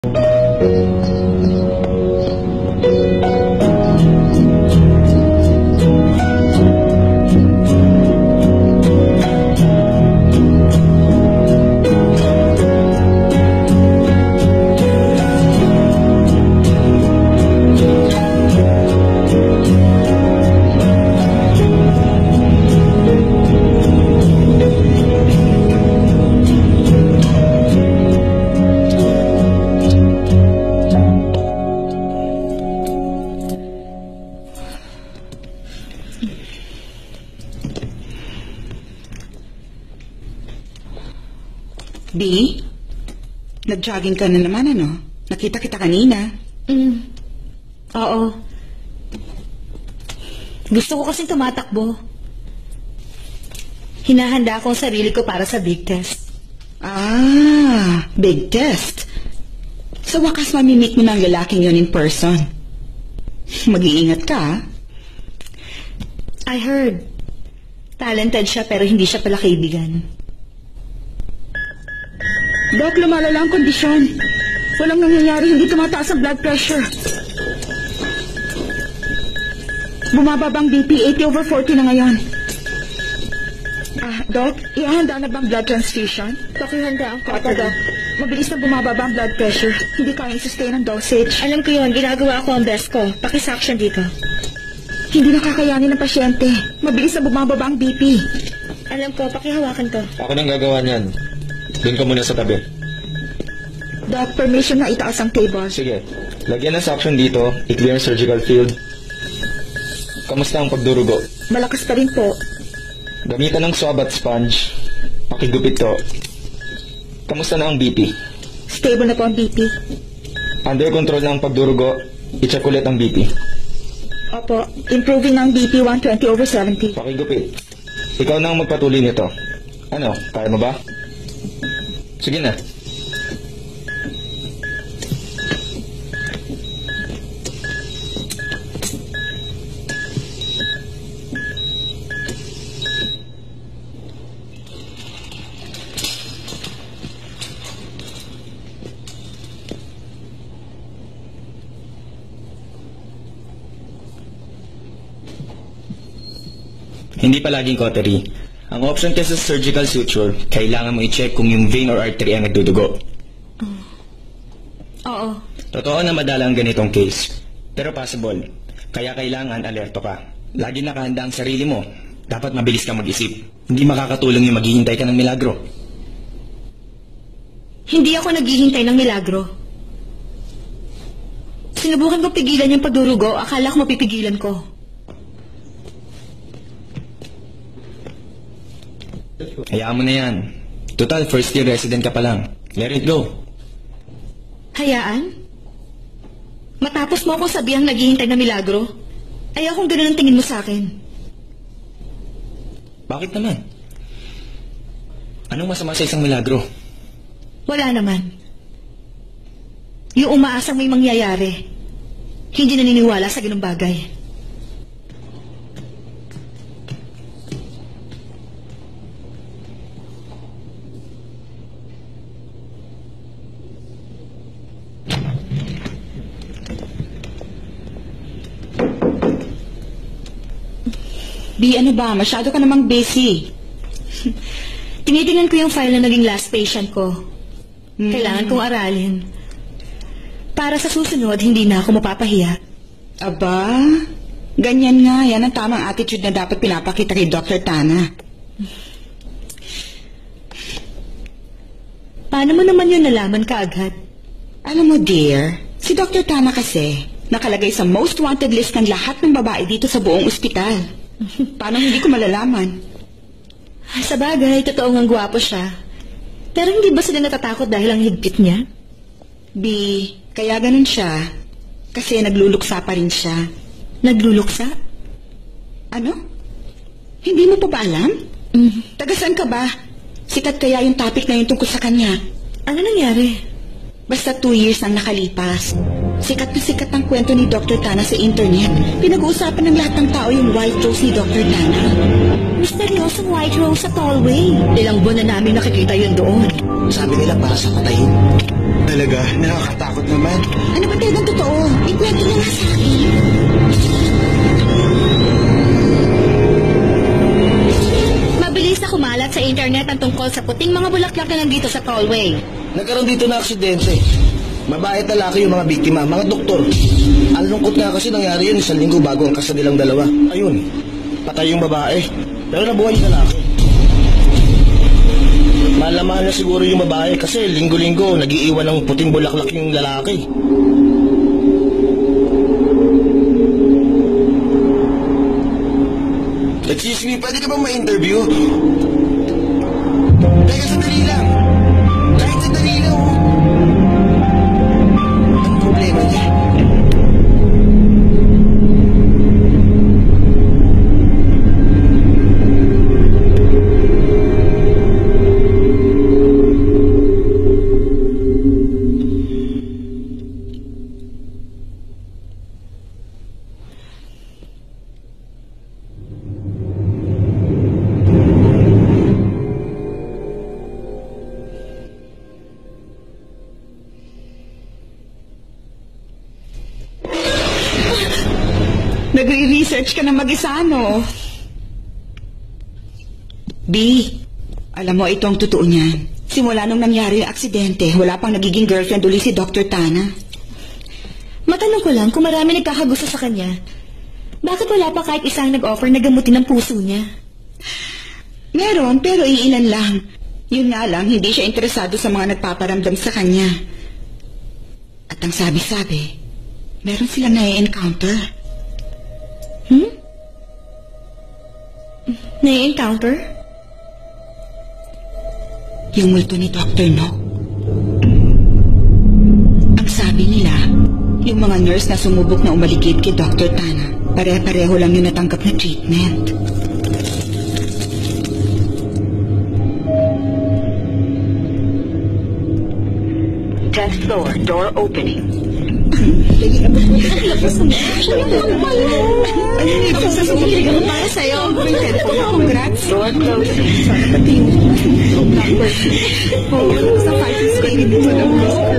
B, nag-jogging ka na naman, ano? Nakita kita kanina. Oo. Gusto ko kasing tumatakbo. Hinahanda ko ang sarili ko para sa big test. Ah, big test. Sa wakas mamimit mo ng lalaking yun in person. Mag-iingat ka, ha? I heard. Talented siya pero hindi siya pala kaibigan. Dok, lumalala ang kondisyon. Walang nangyayari, hindi tumataas ang blood pressure. Bumababang BP, 80/40 na ngayon. Doc, ihanda na bang blood transfusion? Pakihanda ang Opo, Doc. Mabilis na bumababa ang blood pressure. Hindi kayang sustain ang dosage. Alam ko yun, ginagawa ko ang best ko. Pakisuction dito. Hindi nakakayanin ng pasyente. Mabilis na bumababa ang BP. Alam ko, pakihawakan ko. Ako nang gagawa niyan. Doon ka muna sa tabi. Doc, permission na itaas ang table. Sige, lagyan ng suction dito, i-clear ang surgical field. Kamusta ang pagdurugo? Malakas pa rin po. Gamitan ng swab at sponge. Pakigupit to. Kamusta na ang BP? Stable na po ang BP. Under control na ang pagdurugo, i-check ulit ang BP. Opo, improving ng BP 120/70. Pakigupit. Ikaw na ang magpatuloy nito. Ano, kaya mo ba? Sige na. Hindi palaging cautery. Ang option test sa surgical suture, kailangan mo i-check kung yung vein or artery ang nagdudugo. Oo. Totoo na madala ang ganitong case, pero possible. Kaya kailangan alerto ka. Lagi nakahanda ang sarili mo. Dapat mabilis ka mag-isip. Hindi makakatulong yung maghihintay ka ng milagro. Hindi ako naghihintay ng milagro. Sinubukan ko pigilan yung pagdurugo, akala ko mapipigilan ko. Hayaan mo na yan. Total, first year resident ka pa lang. Let it go. Hayaan? Matapos mo akong sabihang naghihintay na milagro, ayaw kung ganun ang tingin mo sa akin. Bakit naman? Anong masama sa isang milagro? Wala naman. Yung umaasang may mangyayari, hindi naniniwala sa ganung bagay. B, ano ba? Masyado ka namang busy. Tinitingnan ko yung file na naging last patient ko. Kailangan kong aralin. Para sa susunod, hindi na ako mapapahiya. Aba, ganyan nga. Yan ang tamang attitude na dapat pinapakita kay Dr. Tana. Paano mo naman yun nalaman kaagad? Alam mo, dear, si Dr. Tana kasi nakalagay sa most wanted list ng lahat ng babae dito sa buong ospital. Paano hindi ko malalaman? Sa bagay, totoo ngang gwapo siya. Pero hindi ba sila natatakot dahil ang higpit niya? B, kaya ganun siya. Kasi nagluluksa pa rin siya. Nagluluksa? Ano? Hindi mo pa ba alam? Taga saan ka ba? Sikat kaya yung topic na yun tungkol sa kanya. Ano nangyari? Basta 2 years ang nakalipas. Sikat na sikat ang kwento ni Dr. Tana sa internet. Pinag-uusapan ng lahat ng tao yung white rose ni Dr. Tana. Misteryosong white rose sa tallway. Ilang buwan na namin nakikita yun doon. Sabi nila para sa patayin. Talaga, nakakatakot naman. Ano ba talagang totoo? Ikwento niya nga sa akin. Mabilis na kumalat sa internet ang tungkol sa puting mga bulaklak na nandito sa tollway. Nagkaroon dito na aksidente. Babae at lalaki yung mga biktima, mga doktor. Ang lungkot nga kasi nangyari yun 1 linggo bago ang kasal nilang dalawa. Ayun, patay yung babae. Pero nabuhay yung lalaki. Malaman na siguro yung babae kasi linggo-linggo nag-iiwan ng puting bulaklak yung lalaki. Excuse me, pwede ka bang ma-interview? Teka, sandali lang. Kahit sandali lang, oh. Anong problema niya? Nagre-research ka na mag-isa, no? B, alam mo, ito ang totoo niyan. Simula nung nangyari yung aksidente, wala pang nagiging girlfriend uli si Dr. Tana. Matanong ko lang kung marami nagkakagusto sa kanya. Bakit wala pa kahit isang nag-offer na gamutin ang puso niya? Meron, pero iilan lang. Yun nga lang, hindi siya interesado sa mga nagpaparamdam sa kanya. At ang sabi-sabi, meron silang na-encounter. Na-encounter? Yung multo ni Dr. No. Ang sabi nila, yung mga nurse na sumubok na umaligid kay Dr. Tana, pare-pareho lang yung natanggap na treatment. Tenth floor, door opening. Para sa'yo. Congrats. Door closing. Sa 5 square dito lang.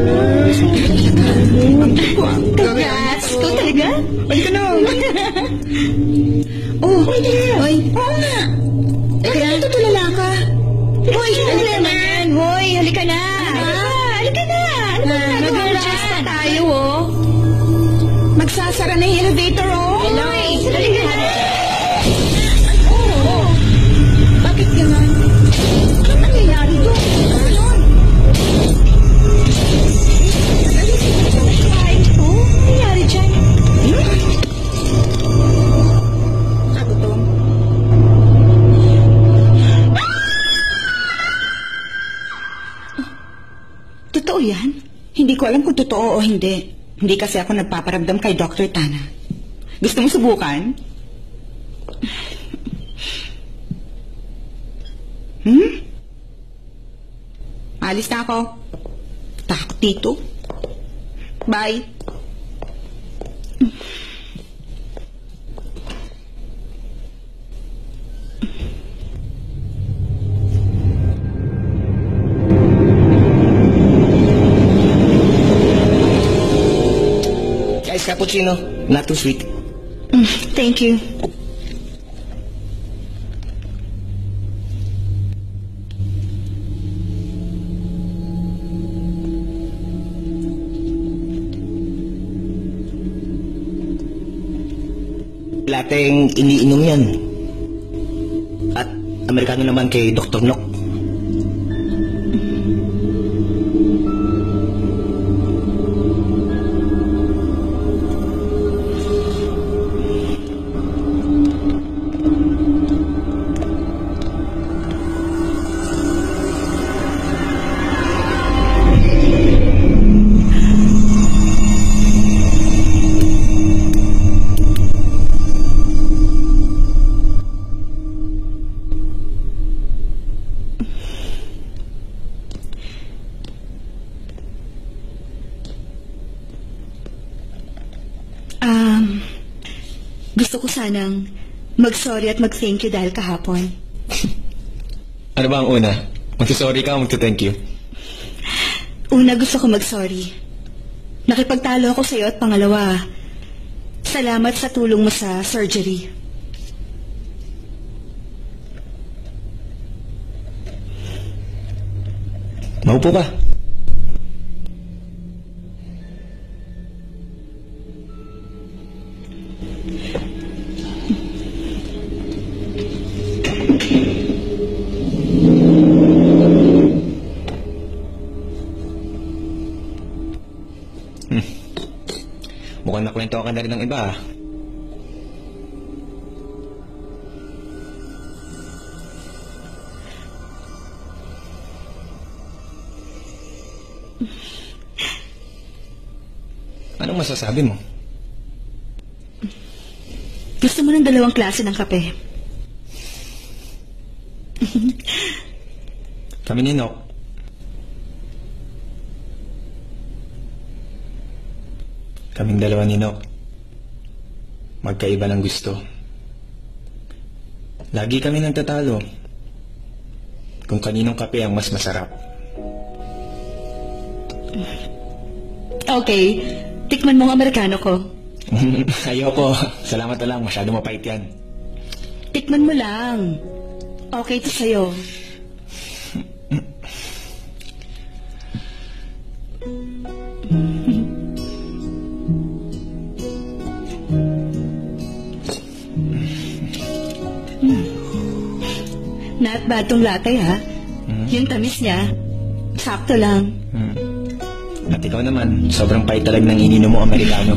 Congrats! Ikaw talaga? Balik ka na. Oh, oy. Oo nga. Bakit tutulala ka? Hoy, halika naman. Hoy, halika na. Halika na. Ano ba ginagawa? Mag-adjust na tayo, oh. Magsasara na yung elevator, oh. Hello. Halika na. Oh. Bakit ganun? Ano nangyayari doon? Ano? Oh, ano nangyari dyan? Ako to. Totoo yan? Hindi ko alam kung totoo o hindi. Hindi kasi ako nagpaparamdam kay Dr. Tana. Gusto mo subukan? Alis na ako. Takot dito. Bye. Guys, cappuccino. Not too sweet. Thank you. Lateng iniinom yan. At Amerikano naman kay Dr. Nock. Gusto ko sanang mag-sorry at mag-thank you dahil kahapon. Ano ba ang una? Magsasorry ka o magsa-thank you? Una, gusto ko mag-sorry. Nakipagtalo ako sa'yo at pangalawa, salamat sa tulong mo sa surgery. Maupo ka. Mukhang nakwento ka na rin ng iba. Anong masasabi mo? Gusto mo ng 2 klase ng kape? Kami ni Nok. Kaming 2 ni Nok. Magkaiba ng gusto. Lagi kami nagtatalo kung kaninong kape ang mas masarap. Okay, tikman mo ang Amerikano ko. Ayoko. Salamat na lang. Masyado mapait yan. Tikman mo lang. Okay to sa'yo. Not bad tong latte, ha? Yung tamis niya, sakto lang. At ikaw naman, sobrang pait talaga ng ininom mo Amerikano.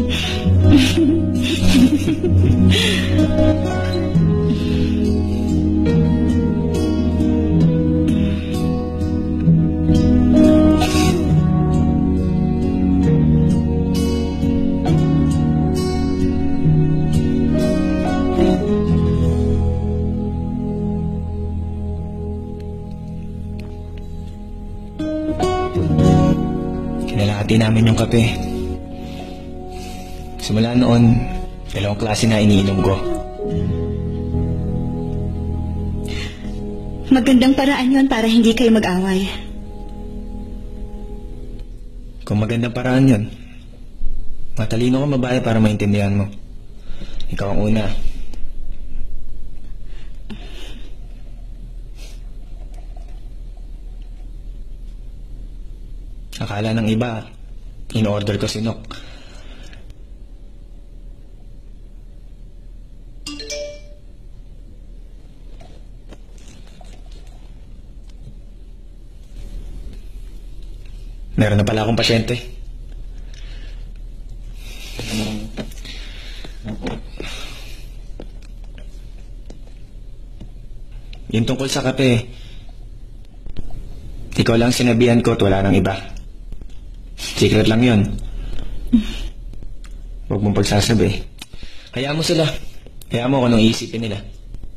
Kinalahati namin yung kape. Simula noon, 2 klase na iniinom ko. Magandang paraan yon para hindi kayo mag-away. Kung magandang paraan yun, matalino ka babae para maintindihan mo. Ikaw ang una. Akala ng iba, in-order ko si Nok. Meron na pala akong pasyente. Yung tungkol sa kape, ikaw lang sinabihan ko at wala nang iba. Secret lang yun. Huwag mong pagsasabi. Hayaan mo sila. Hayaan mo kung anong iisipin nila.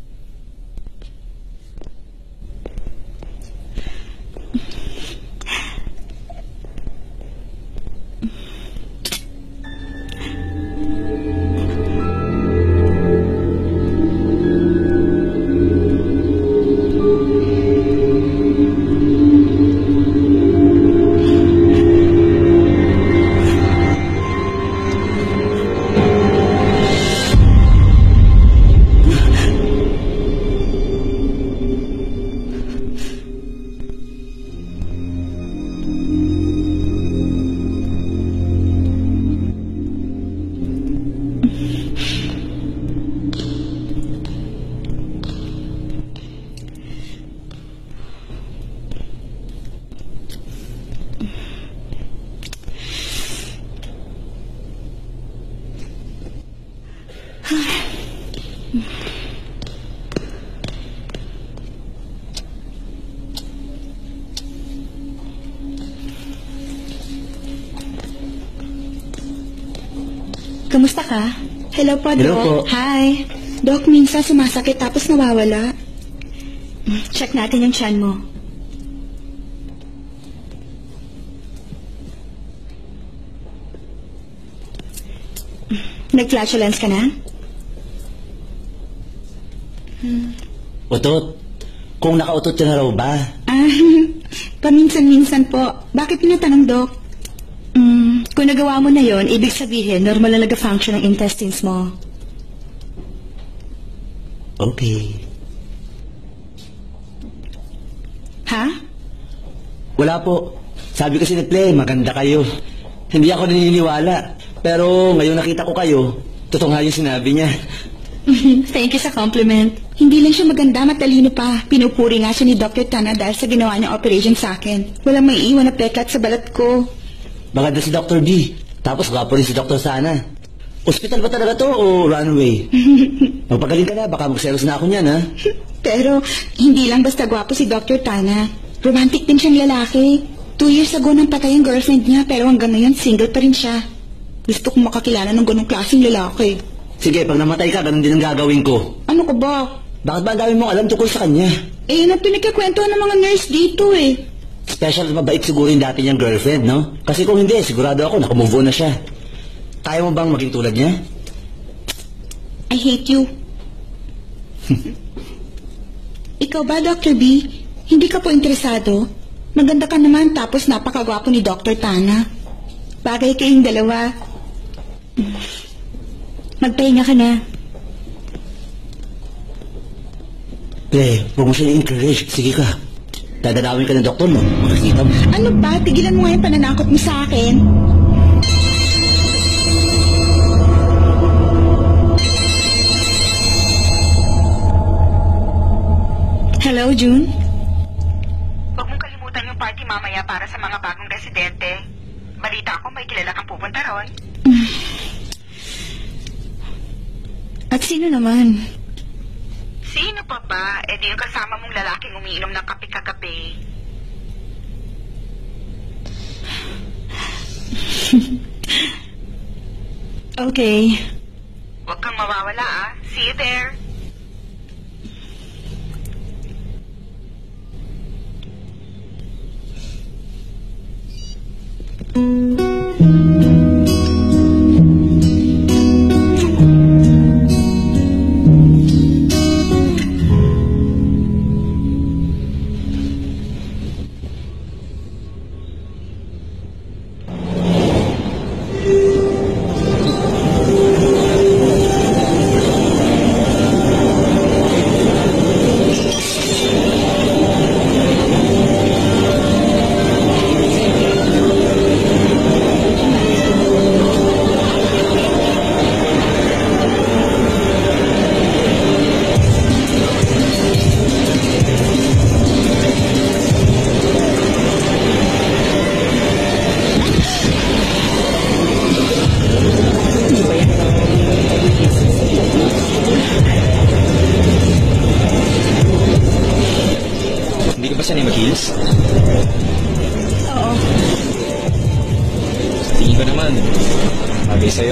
Kamusta ka? Hello po, Hello Doc. po. Hi. Doc, minsan sumasakit tapos nawawala. Check natin yung tiyan mo. Nag-flatulence ka na? Utot. Kung nakautot ka na raw ba? Ah, paminsan-minsan po. Bakit tinatanong, Dok? Kung nagawa mo na yon, ibig sabihin, normal na nag-function ang intestines mo. Okay. Ha? Wala po. Sabi kasi ni Play, maganda kayo. Hindi ako naniniwala. Pero ngayon nakita ko kayo, totoo nga yung sinabi niya. Thank you sa compliment. Hindi lang siya maganda, matalino pa. Pinupuri nga siya ni Dr. Tana dahil sa ginawa niyang operation sa akin. Walang may iwan na peklat sa balat ko. Maganda si Dr. B. Tapos gwapo rin si Dr. Sana. Hospital ba talaga to o runway? Magpagaling ka na, baka magselos na ako niyan, ha? Pero hindi lang basta gwapo si Dr. Tana. Romantic din siyang lalaki. 2 years ago nang patay ang girlfriend niya pero hanggang ngayon single pa rin siya. Gusto kong makakilala ng ganong klaseng lalaki. Sige, pag namatay ka, ganun din ang gagawin ko. Ano ka ba? Bakit ba ang dami mong alam tungkol sa kanya? Eh, yun ang pinagkakwentuhan ng mga nurse dito eh. Special at mabait siguro yung dati niyang girlfriend, no? Kasi kung hindi, sigurado ako nakamove on na siya. Kaya mo bang maging tulad niya? I hate you. Ikaw ba, Dr. B? Hindi ka po interesado? Maganda ka naman tapos napakagwapo ni Dr. Tana. Bagay kayong dalawa. Magpahinga ka na. Pre, huwag mo siya i-encourage. Sige ka. Dadalawin ka ng doktor mo. Makikita mo. Ano ba? Tigilan mo nga yung pananakot mo sa akin. Hello, June? Huwag mong kalimutan yung party mamaya para sa mga bagong residente. Balita ko may kilala kang pupunta ron. At sino naman? Sino pa ba? Eh di yung kasama mong lalaking umiinom ng kape kagabi. Okay. Huwag kang mawawala ah. See you there. Hindi ka ba sanay mag-heels? Oo. Sa tingin ko naman, bagay sa'yo.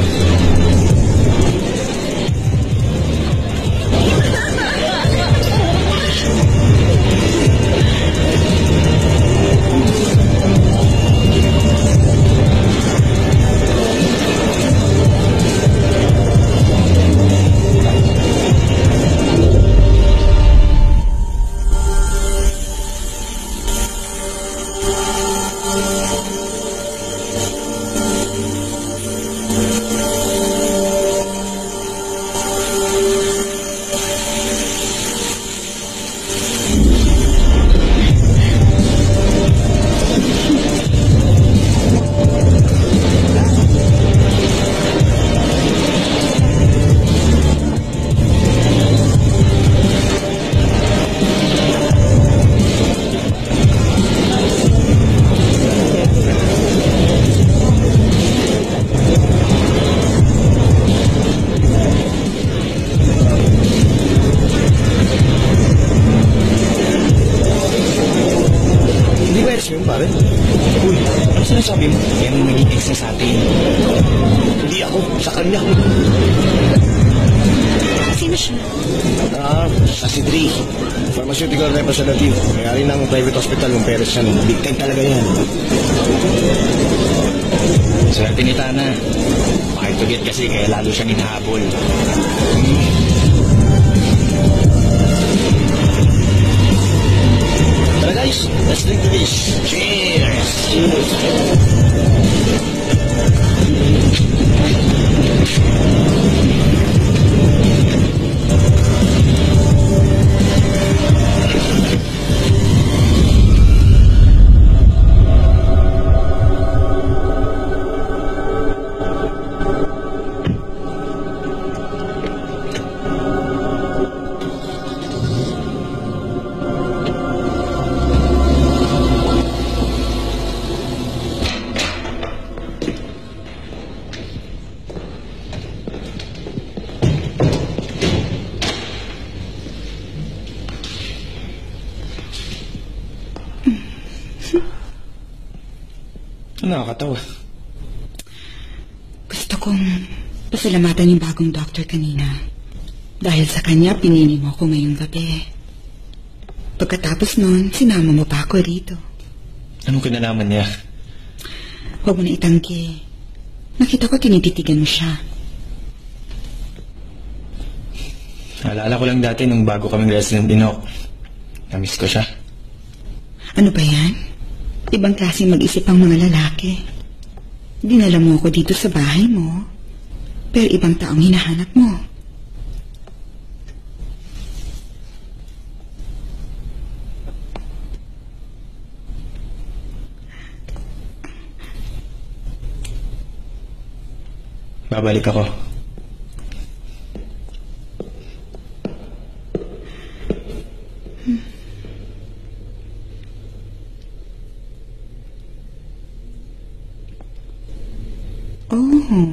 Hindi ba yun, pare? Uy, ano sinasabi mo? Yan ang naging ex na sa atin. Hindi ako. Sa kanya. Sino siya? Si Dre. Pharmaceutical representative. Mayari ng private hospital ng Perez yan. Big time talaga yan. Swerte ni Tana. Pakituget kasi kaya lalo siyang hinahabol. Tara guys, let's drink to this. Cheers! Cheers! Nakakatawa. Gusto kong pasalamatan yung bagong doctor kanina. Dahil sa kanya, pinili mo ako ngayong gabi. Pagkatapos nun, sinama mo pa ako rito. Anong kinalaman niya? Huwag mo na itanggi. Nakita ko tinititigan mo siya. Naalala ko lang dati nung bago kaming resident din ako. Namiss ko siya. Ano ba yan? Ibang klaseng mag-isip ang mga lalaki. Dinala mo ako dito sa bahay mo, pero ibang taong hinahanap mo. Babalik ako. Oh.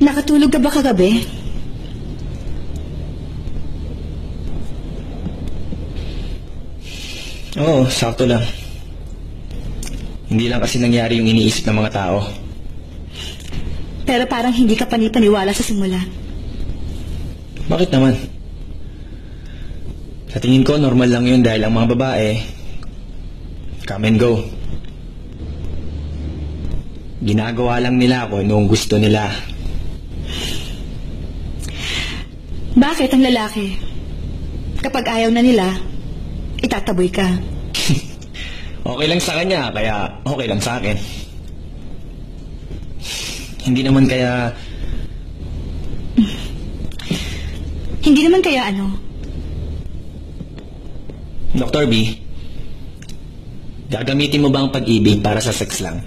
Nakatulog ka ba kagabi? Oo, sakto lang. Hindi lang kasi nangyari yung iniisip ng mga tao. Pero parang hindi ka panipaniwala sa simula. Bakit naman? Sa tingin ko, normal lang yun dahil ang mga babae, come and go. Ginagawa lang nila ako noong gusto nila. Bakit ang lalaki? Kapag ayaw na nila, itataboy ka. Okay lang sa kanya, kaya okay lang sa akin. Hindi naman kaya... Hindi naman kaya ano? Dr. B, gagamitin mo ba ang pag-ibig para sa sex lang?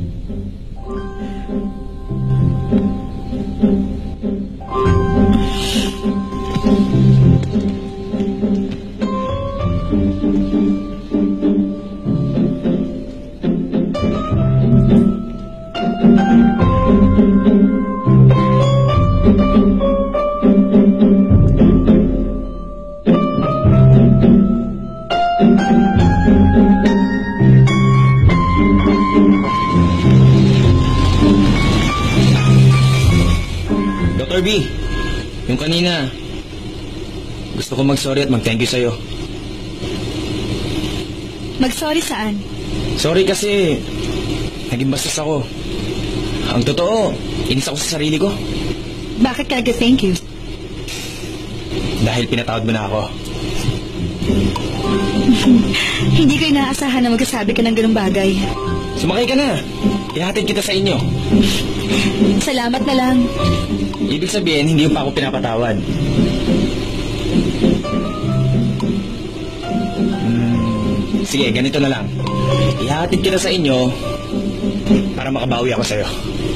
Dr. B, yung kanina, gusto ko mag-sorry at mag-thank you sa'yo. Mag-sorry saan? Sorry kasi naging bastos ako. Ang totoo, inis ako sa sarili ko. Bakit ka nag-thank you? Dahil pinatawad mo na ako. Hindi ko inaasahan na magsasabi ka ng ganung bagay. Sumakay ka na. Ihatid kita sa inyo. Salamat na lang. Ibig sabihin, hindi mo pa ako pinapatawad. Sige, ganito na lang. Ihatid kita sa inyo para makabawi ako sa'yo.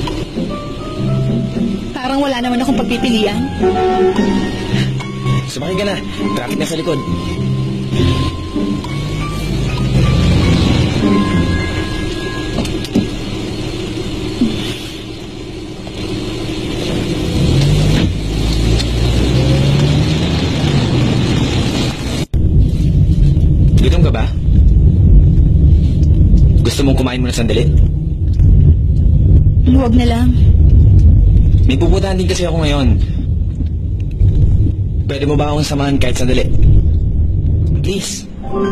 Parang wala naman akong pagpipilian. Sumakay ka na. Traffic na sa likod. Gutom ka ba? Gusto mong kumain muna sandali? Huwag na lang. May pupuntahan din kasi ako ngayon. Pwede mo ba akong samahan kahit sandali? Please.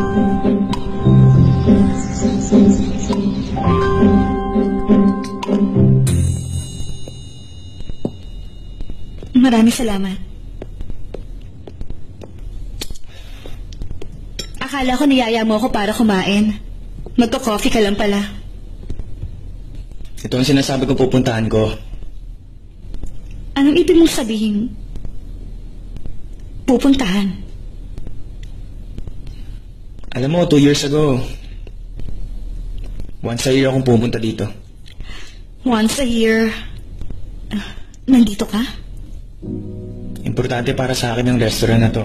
Maraming salamat. Akala ko niyaya mo ako para kumain. Magko-coffee ka lang pala. Ito ang sinasabi ko pupuntahan ko. Anong ibig mong sabihin? Pupuntahan. Alam mo, 2 years ago, once a year akong pupunta dito. Once a year. Nandito ka? Importante para sa akin ang restaurant na to.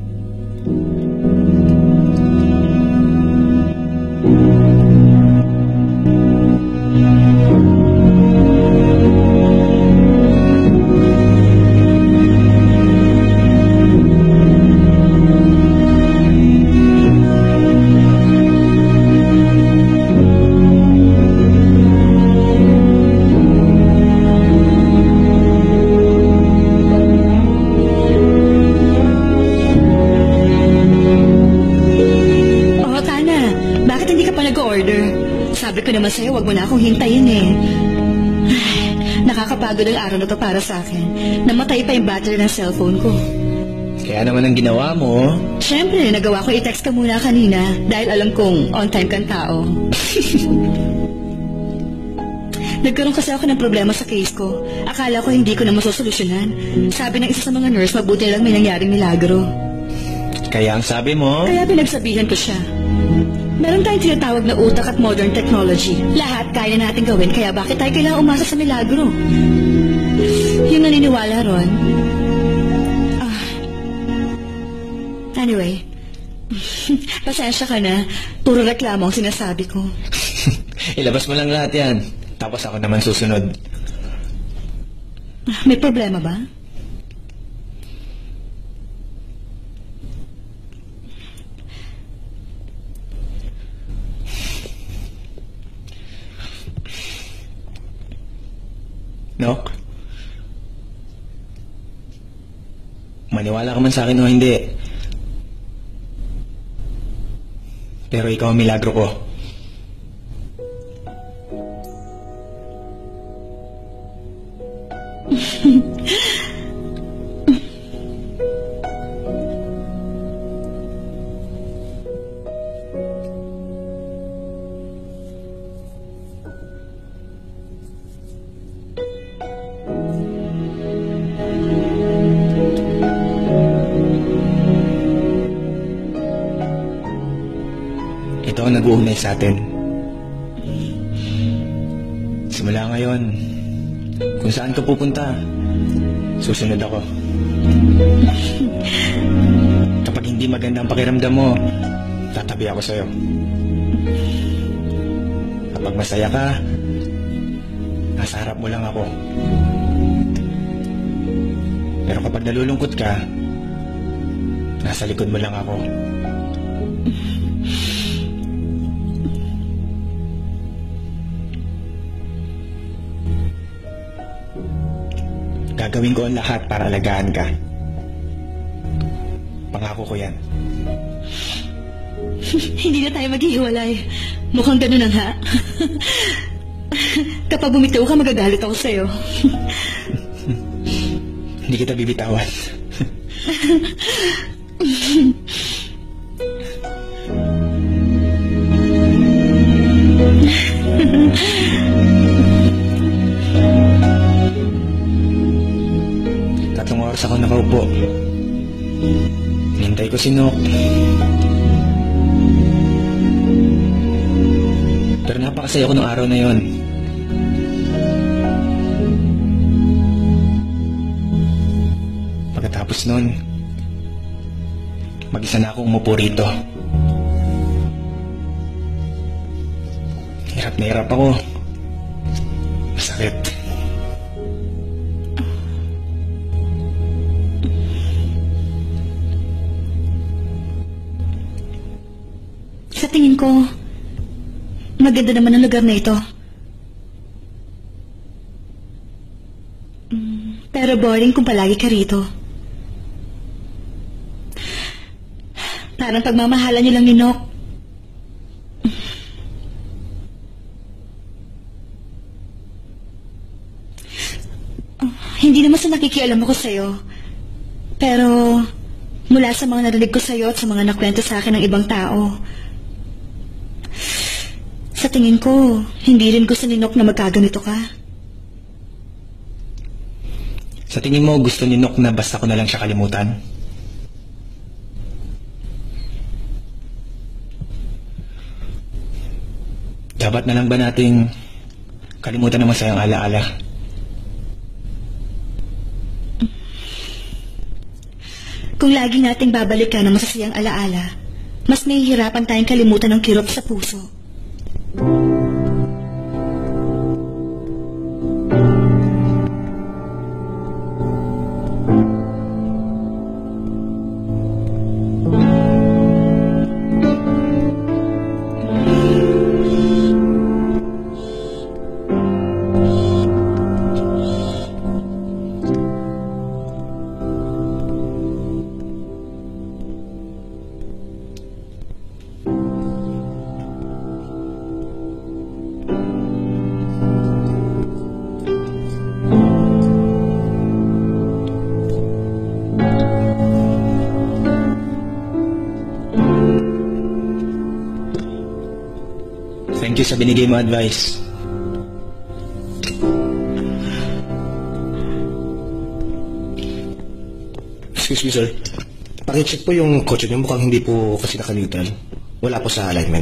Sabi ko naman sa'yo, wag mo na akong hintayin eh. Ay, nakakapagod ang araw na to para sa akin. Namatay pa yung battery ng cellphone ko. Kaya naman ang ginawa mo. Siyempre, nagawa ko i-text ka muna kanina dahil alam kong on time kang tao. Nagkaroon kasi ako ng problema sa case ko. Akala ko hindi ko na masosolusyonan. Sabi ng isa sa mga nurse, mabuti lang may nangyaring milagro. Kaya ang sabi mo? Kaya pinagsabihan ko siya. Meron tayong tinatawag na utak at modern technology. Lahat kaya natin gawin, kaya bakit tayo kailangang umasa sa milagro? Yung naniniwala ron. Anyway, pasensya ka na. Puro reklamo ang sinasabi ko. Ilabas mo lang lahat yan. Tapos ako naman susunod. May problema ba? Nok? Maniwala ka man sa akin o hindi. Pero ikaw ang milagro ko. Ito ang nag-uugnay sa atin. Simula ngayon, kung saan ka pupunta, susunod ako. Kapag hindi maganda ang pakiramdam mo, tatabi ako sa'yo. Kapag masaya ka, nasa harap mo lang ako. Pero kapag nalulungkot ka, nasa likod mo lang ako. Gagawin ko ang lahat para alagaan ka. Pangako ko yan. Hindi na tayo maghihiwalay. Mukhang ganun ang ha. Kapag bumitaw ka, magagalit ako sa'yo. Hindi kita bibitawan. Tatlong oras ako nakaupo. Hinintay ko si Nok. Pero napakasaya ko nung araw na yon. Pagkatapos nun, mag-isa na akong umupo rito. Hirap na hirap ako. Masakit. Sa tingin ko, maganda naman ang lugar na ito. Pero boring kung palagi ka rito. Parang pagmamahalan niyo lang ni Nok. Hindi naman sa nakikialam ako sa'yo. Pero mula sa mga narinig ko sa'yo at sa mga nakwento sa akin ng ibang tao, sa tingin ko, hindi rin gusto ni Nok na magkaganito ka. Sa tingin mo, gusto ni Nok na basta ko na lang siya kalimutan? Dapat na lang ba nating kalimutan naman sa iyong alaala? Kung lagi nating babalikan ang masasayang alaala, mas nahihirapan tayong kalimutan ng kirot sa puso. Thank you sa binigay mo advice. Excuse me, sir. Pakicheck po yung kotse niyo. Mukhang hindi po kasi naka-neutral. Wala po sa alignment.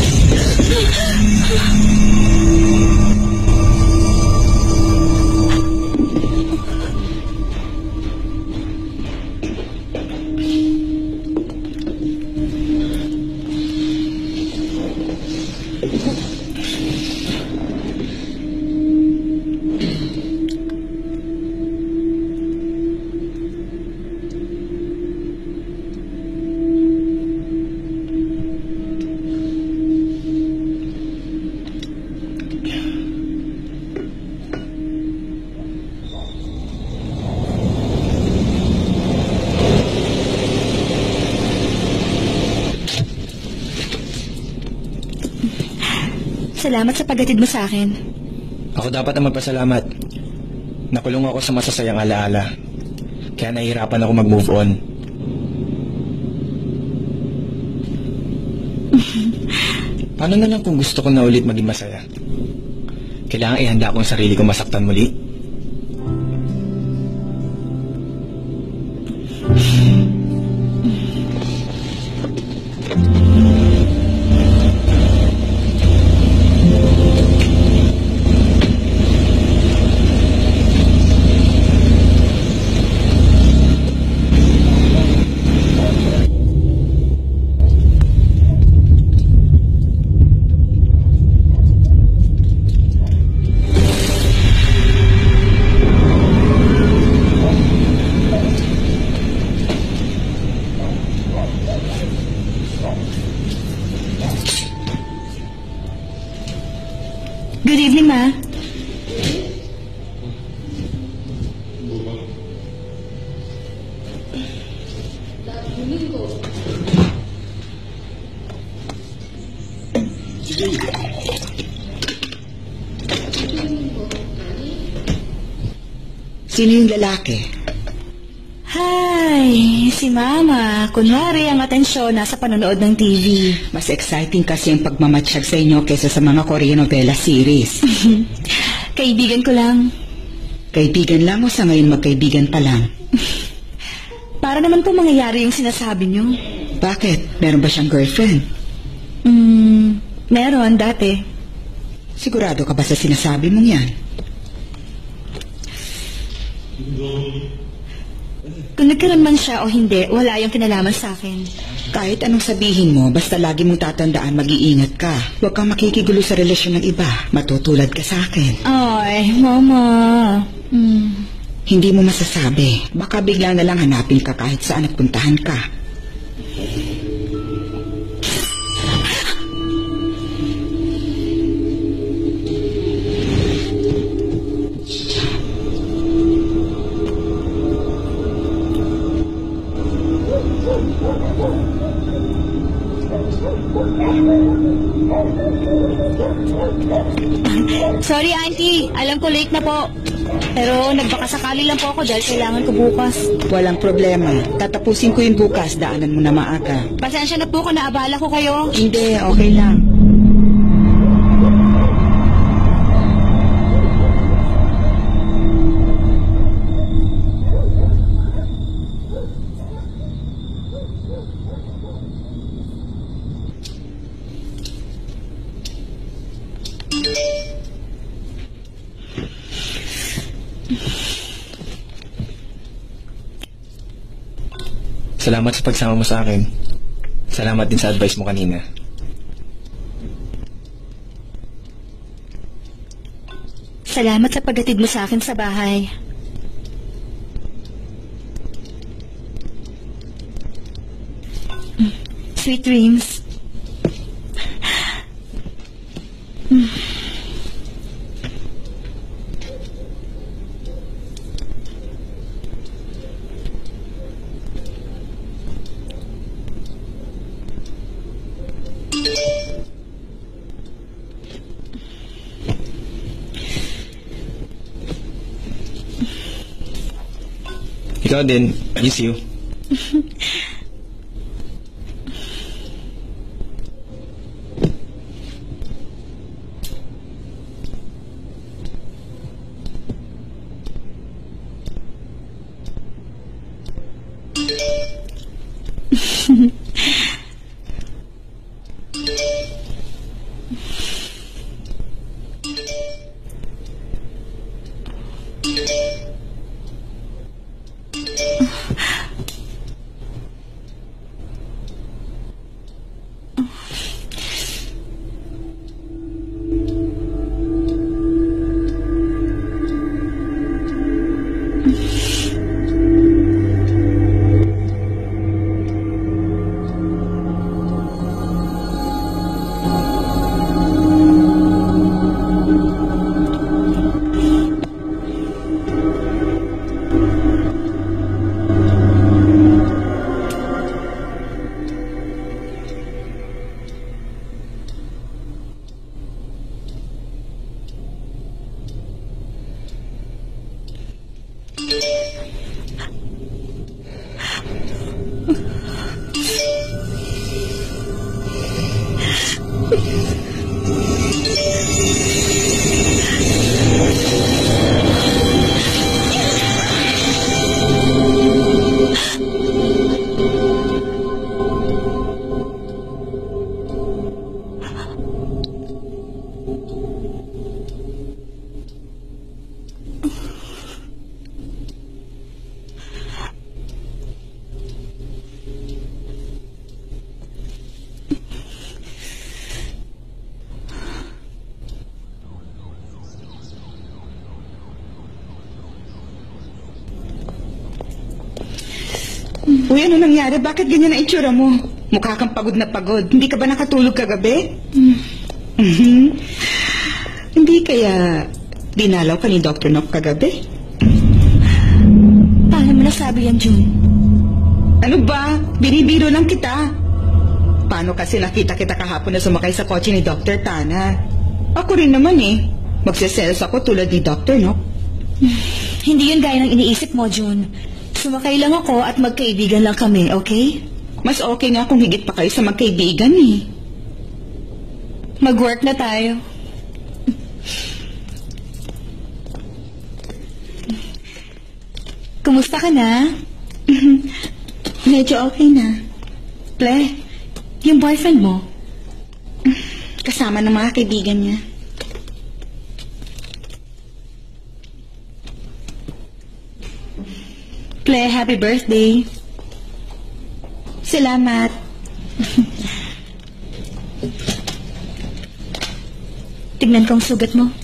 Salamat sa paghatid mo sa akin. Ako dapat ang magpasalamat. Nakulong ako sa masasayang alaala. Kaya nahihirapan ako mag-move on. Paano na lang kung gusto ko na ulit maging masaya? Kailangan ihanda ko ang sarili ko masaktan muli? Good evening, Ma. Sino yung lalaki? Hi, si Mama. Kunwari ang atensyon nasa panonood ng TV. Mas exciting kasi yung pagmamatsyag sa inyo kaysa sa mga Korean novela series. Kaibigan ko lang. Kaibigan lang o sa ngayon magkaibigan pa lang? Para naman po mangyayari yung sinasabi niyo. Bakit? Meron ba siyang girlfriend? Meron dati. Sigurado ka ba sa sinasabi mong yan? Kung nagkaroon man siya o hindi, wala yung kinalaman sa akin. Kahit anong sabihin mo, basta lagi mong tatandaan mag-iingat ka. Huwag kang makikigulo sa relasyon ng iba. Matutulad ka sa akin. Ay, Mama. Hindi mo masasabi. Baka bigla na lang hanapin ka kahit saan at puntahan ka. Sorry, Auntie. Alam ko late na po. Pero nagbakasakali lang po ako dahil kailangan ko bukas. Walang problema. Tatapusin ko yun bukas. Daanan mo na maaga. Pasensya na po kung naabala ko kayo. Hindi, okay lang. Salamat sa pagsama mo sa akin. Salamat din sa advice mo kanina. Salamat sa paghatid mo sa akin sa bahay. Sweet dreams. Ikaw din. Miss you. Uy, ano nangyari? Bakit ganyan na itsura mo? Mukha kang pagod na pagod. Hindi ka ba nakatulog kagabi? Hindi kaya dinalaw ka ni Dr. Nock kagabi? Paano mo nasabi yan, June? Ano ba? Binibiro lang kita. Paano kasi nakita kita kahapon na sumakay sa kotse ni Dr. Tana? Ako rin naman eh. Magsiselos ako tulad ni Dr. Nock. Hindi yun gaya ng iniisip mo, June. Sumakay lang ako at magkaibigan lang kami, okay? Mas okay nga kung higit pa kayo sa magkaibigan eh. Mag-work na tayo. Kumusta ka na? Medyo okay na. Ple, yung boyfriend mo? Kasama ng mga kaibigan niya. Ple, happy birthday. Salamat. Tignan kong sugat mo.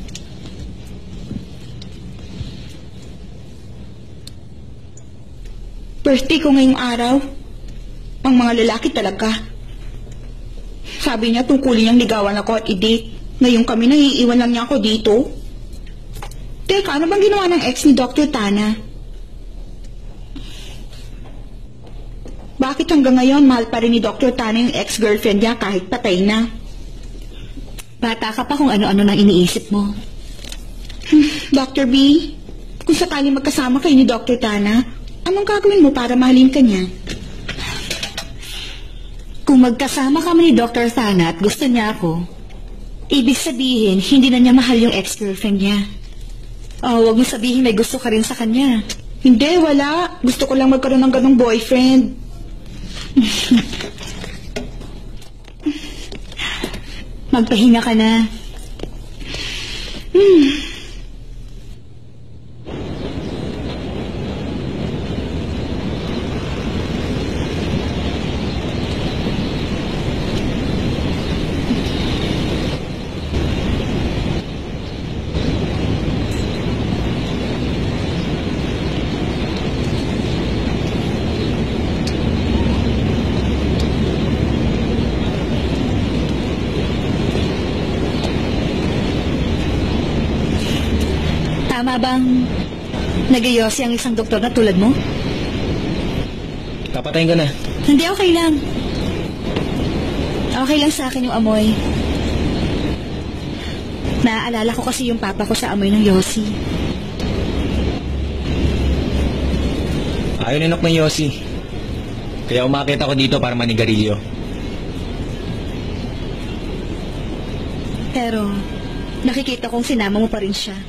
Birthday ko ngayong araw. Ang mga lalaki talaga. Sabi niya tungkulin niyang ligawan ako at i-date. Ngayon kami naiiwan lang niya ako dito. Teka, ano bang ginawa ng ex ni Dr. Tana? Bakit hanggang ngayon mahal pa rin ni Dr. Tana yung ex-girlfriend niya kahit patay na? Bata ka pa kung ano-ano nang iniisip mo. Dr. B, kung sakali magkasama kayo ni Dr. Tana, anong gagawin mo para mahalin ka niya? Kung magkasama kami ni Dr. Tana at gusto niya ako, ibig sabihin, hindi na niya mahal yung ex-girlfriend niya. Oh, wag mo sabihin may gusto ka rin sa kanya. Hindi, wala. Gusto ko lang magkaroon ng ganong boyfriend. Magpahinga ka na. Tama bang nagayosi ang isang doktor na tulad mo? Papatayin ka na. Hindi, okay lang. Okay lang sa akin yung amoy. Naaalala ko kasi yung papa ko sa amoy ng yosi. Ayaw ninok ng Yossi. Kaya umakit ako dito para manigarilyo. Pero nakikita kong sinama mo pa rin siya.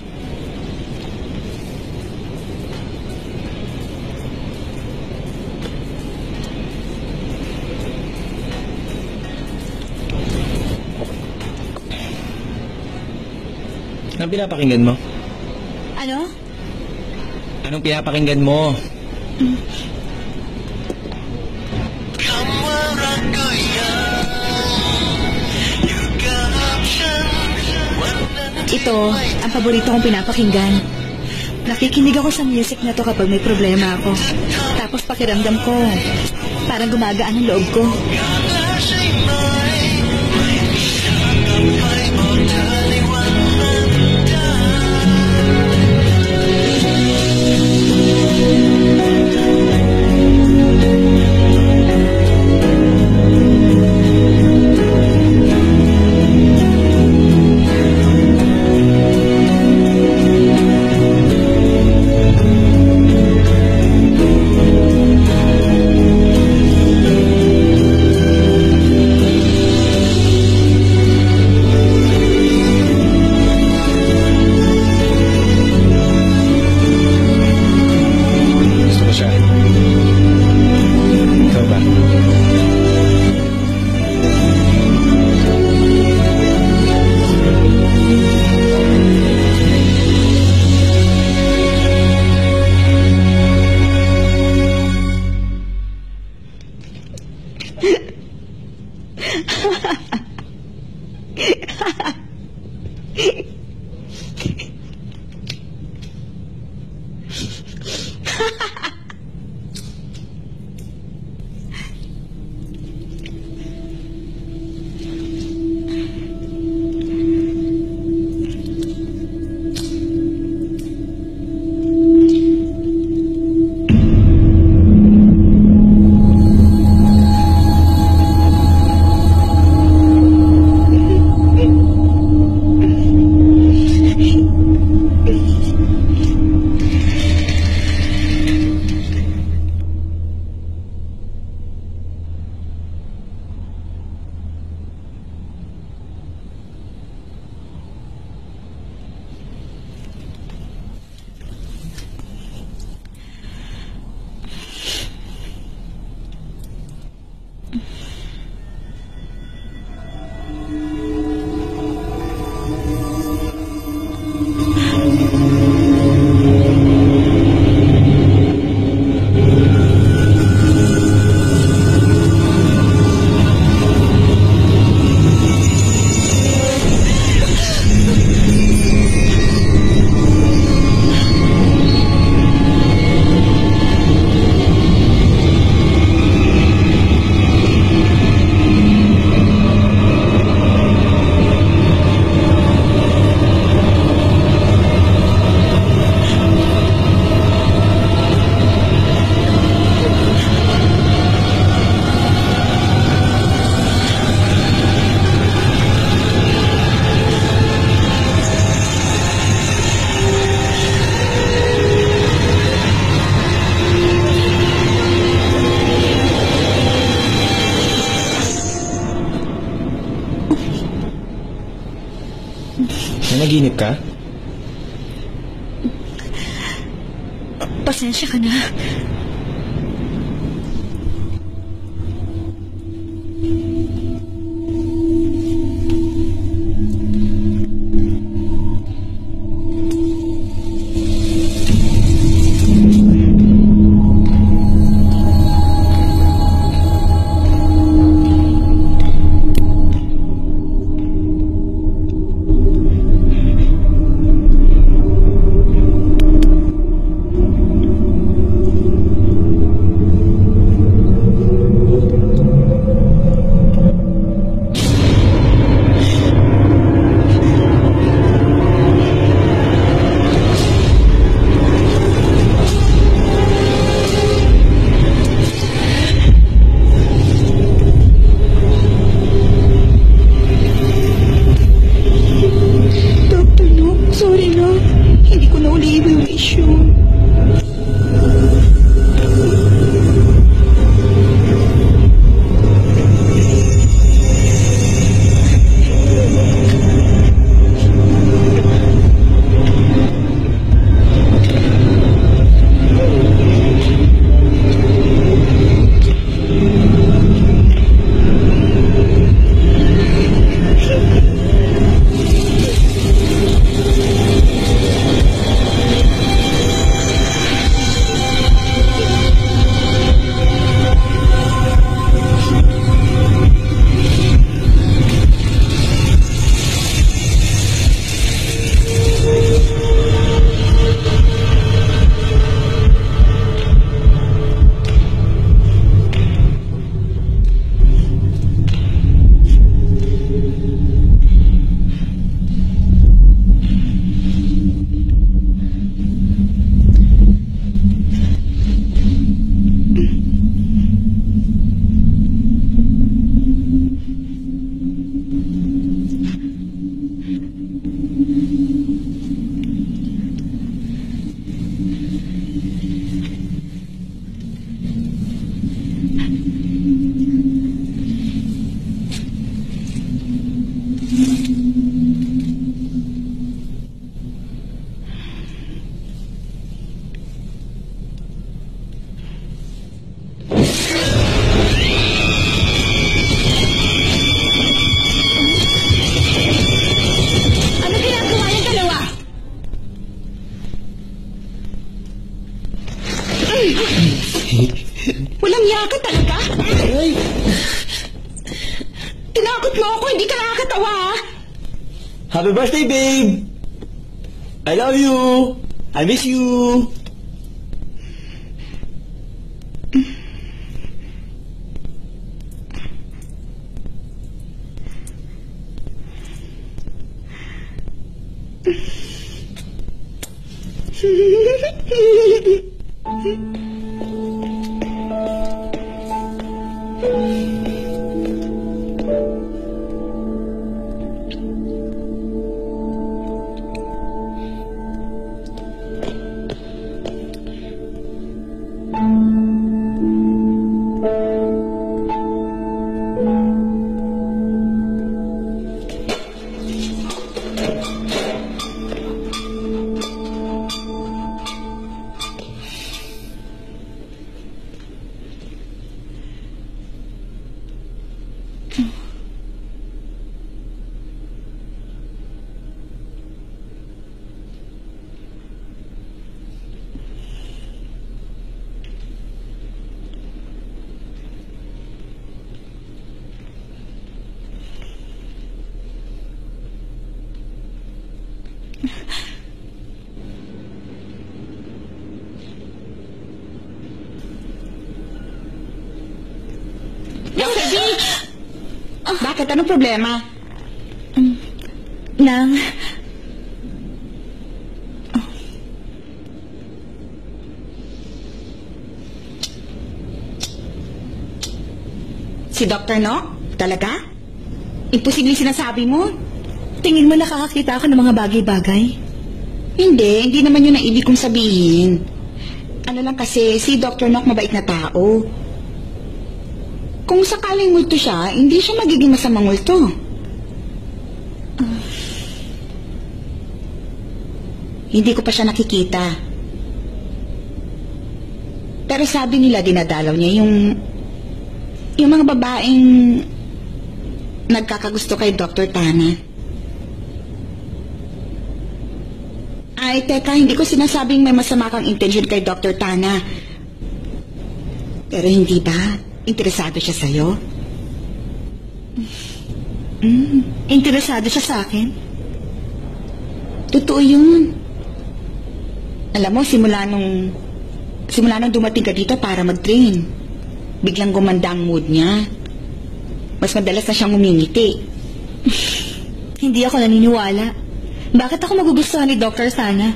Anong pinapakinggan mo? Ano? Anong pinapakinggan mo? Ito, ang paborito kong pinapakinggan. Nakikinig ako sa music na to kapag may problema ako. Tapos pakiramdam ko, parang gumagaan ang loob ko. Nanaginip ka? Pasensya ka na. Happy birthday, babe! I love you! I miss you! Dr. B! Bakit? Anong problema? Nang, Si Dr. No? Talaga? Imposible sinasabi mo? tingin mo nakakakita ako ng mga bagay-bagay? Hindi naman yun ang ibig kong sabihin. Ano lang kasi, si Dr. Nock mabait na tao. Kung sakaling multo siya, hindi siya magiging masamang multo. Hindi ko pa siya nakikita. Pero sabi nila dinadalaw niya yung mga babaeng nagkakagusto kay Dr. Tana. Ay, teka, hindi ko sinasabing may masama kang intensyon kay Dr. Tana. Pero hindi ba? Interesado siya sa'yo? Interesado siya sa akin? Totoo yun. Alam mo, simula nung dumating ka dito para mag-train, biglang gumanda ang mood niya. Mas madalas na siyang umingiti. Hindi ako naniniwala. Bakit ako magugustuhan ni Dr. Sana?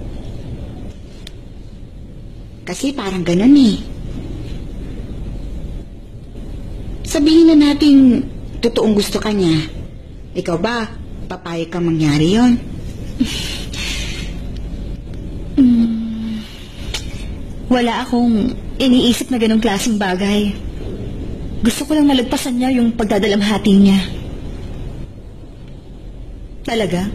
Kasi parang ganun eh. Sabihin na natin, totoong gusto ka niya. Ikaw ba, papayag kang mangyari yon? Wala akong iniisip na ganong klaseng bagay. Gusto ko lang malagpasan niya yung pagdadalamhati niya. Talaga?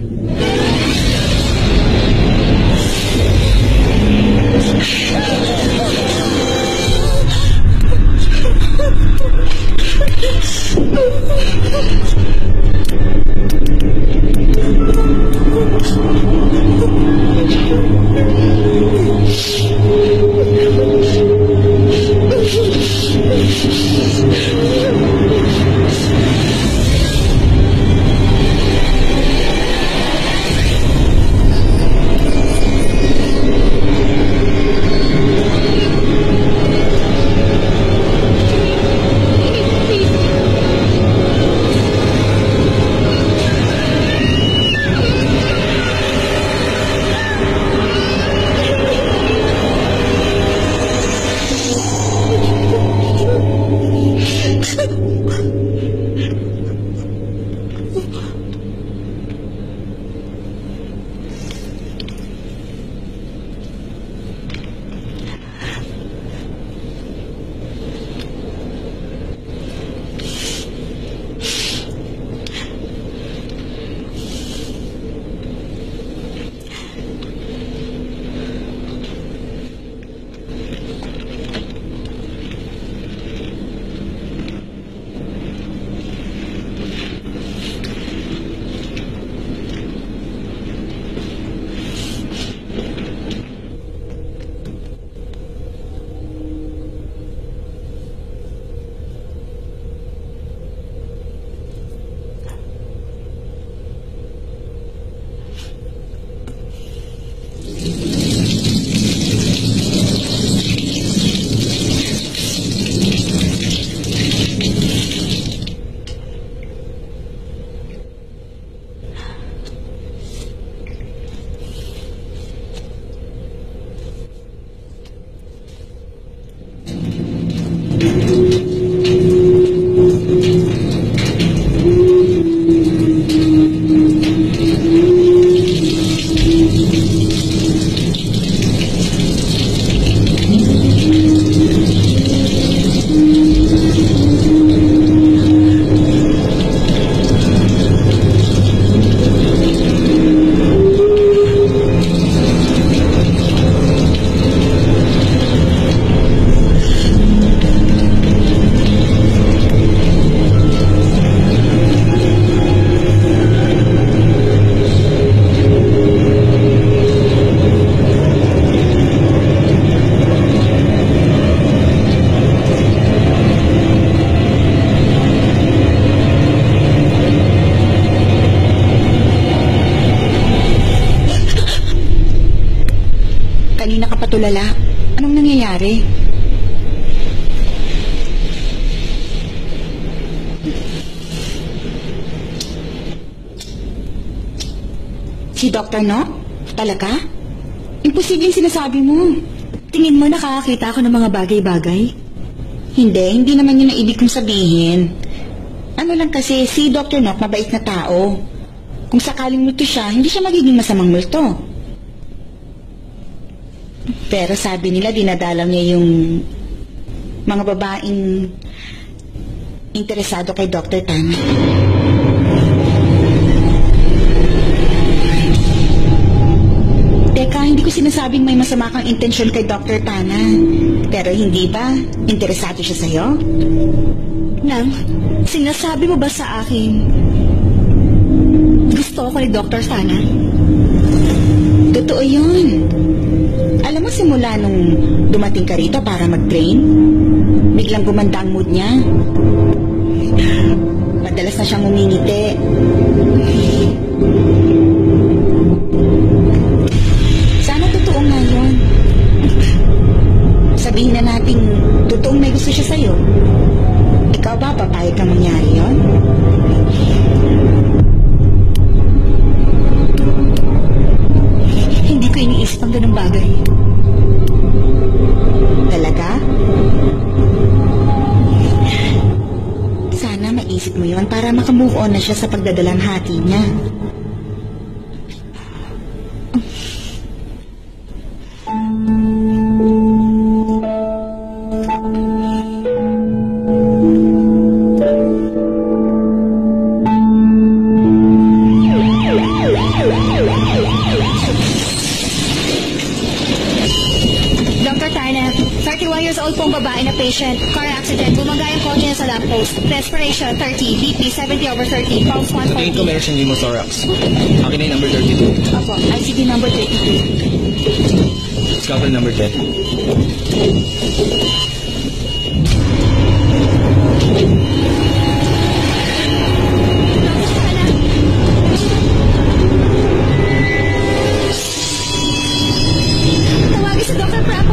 ka tulala. Anong nangyayari? Si Dr. No? Talaga? Imposibleng sinasabi mo. Tingin mo nakakakita ako ng mga bagay-bagay? Hindi naman yun ang ibig kong sabihin. Ano lang kasi, si Dr. Nock mabait na tao. Kung sakaling multo siya, hindi siya magiging masamang multo. Pero sabi nila, dinadalaw niya yung mga babaeng interesado kay Dr. Tan. Teka, hindi ko sinasabing may masama kang intensyon kay Dr. Tana. Pero hindi ba? Interesado siya sa'yo? Nang, sinasabi mo ba sa akin gusto ko ni Dr. Tana? Totoo yun. Alam mo, simula nung dumating ka rito para mag-train, biglang gumanda ang mood niya. Madalas na siyang umingiti. Sana totoo nga yun. Sabihin na nating totoong may gusto siya sa'yo. Ikaw ba, papayag kang mangyari yun? Hindi ko iniisip ang ganung bagay. Talaga? Sana maisip mo yon para makamove on na siya sa pagdadalang hati niya. Dr. Tana, 31 years old pong babae na patient. Car accident. Bumangga yung kotse niya sa lamppost. Respiration, 30. BP, 70/30. Pulse, Tingin ko 140. meron siyang pneumothorax. Akin na yung number 32. Opo, ICD number 32. Scalpel number 10. Tawagin si Dr. Prapo.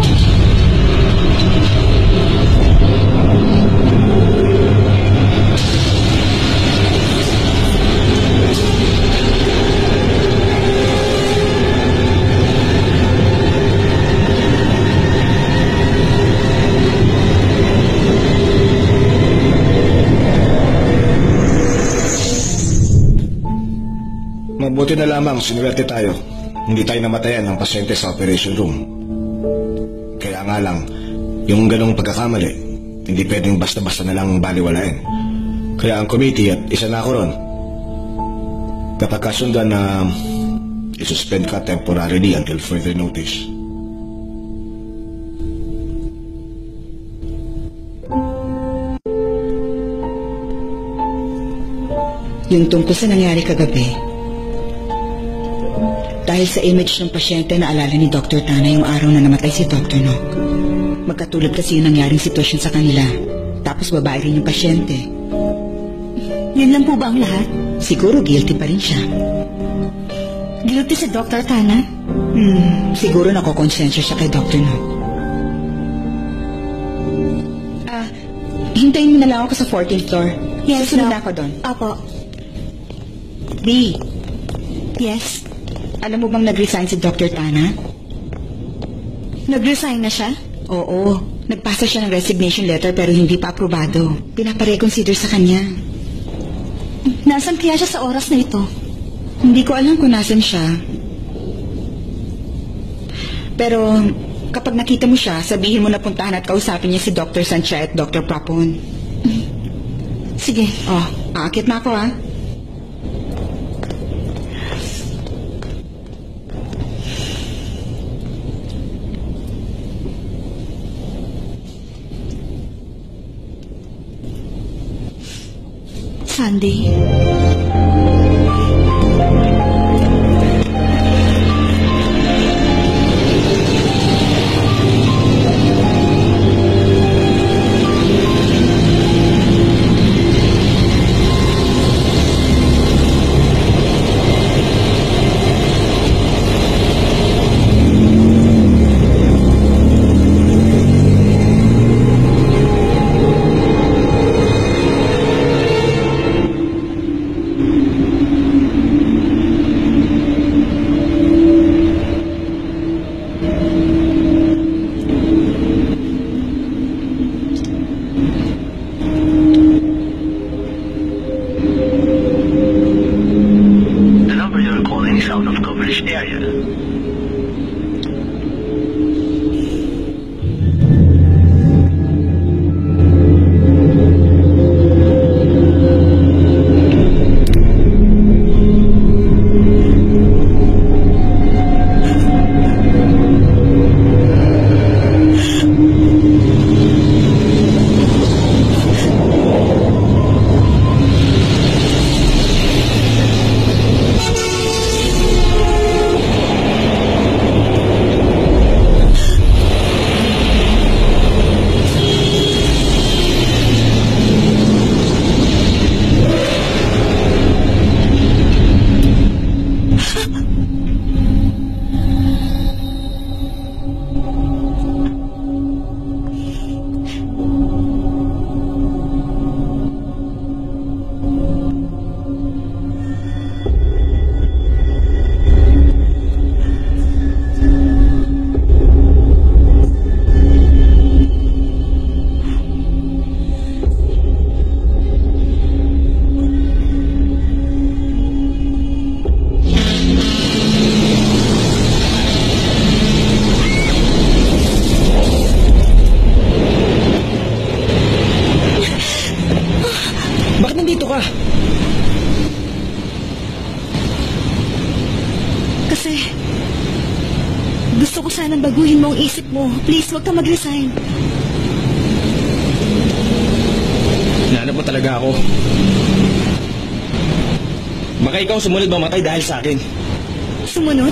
Mabuti na lamang sinuwerte tayo. Hindi tayo namatayan ng pasyente sa operation room. Kaya nga lang, yung ganong pagkakamali, hindi pwedeng basta-basta na lang baliwalain. Kaya ang committee at isa na ako ron, napagkasundan na isuspend ka temporarily until further notice. Yung tungkol sa nangyari kagabi, dahil sa image ng pasyente na alala ni Dr. Tana yung araw na namatay si Dr. Nock. Magkatulad kasi yung nangyaring sitwasyon sa kanila. Tapos babae rin yung pasyente. Yun lang po ba ang lahat? Siguro guilty pa rin siya. Guilty si Dr. Tana? Siguro nakokonsensya siya kay Dr. Nock. Hintayin mo na lang ako sa 14th floor. Yes, Susunod Doc. na ako doon. Apo. B, Yes. alam mo bang nag-resign si Dr. Tana? Nag-resign na siya? Oo. Nagpasa siya ng resignation letter pero hindi pa aprobado. Pinapareconsider sa kanya. Nasaan kaya siya sa oras na ito? Hindi ko alam kung nasan siya. Pero kapag nakita mo siya, sabihin mo na puntahan at kausapin niya si Dr. Sanchez at Dr. Prapon. Sige. Oh, aakit na ako ah. Sunday. Gusto ko sanang baguhin mo ang isip mo. Please, huwag ka mag-resign. Hinahanap mo talaga ako. Baka ikaw sumunod mamatay dahil sa akin. Sumunod?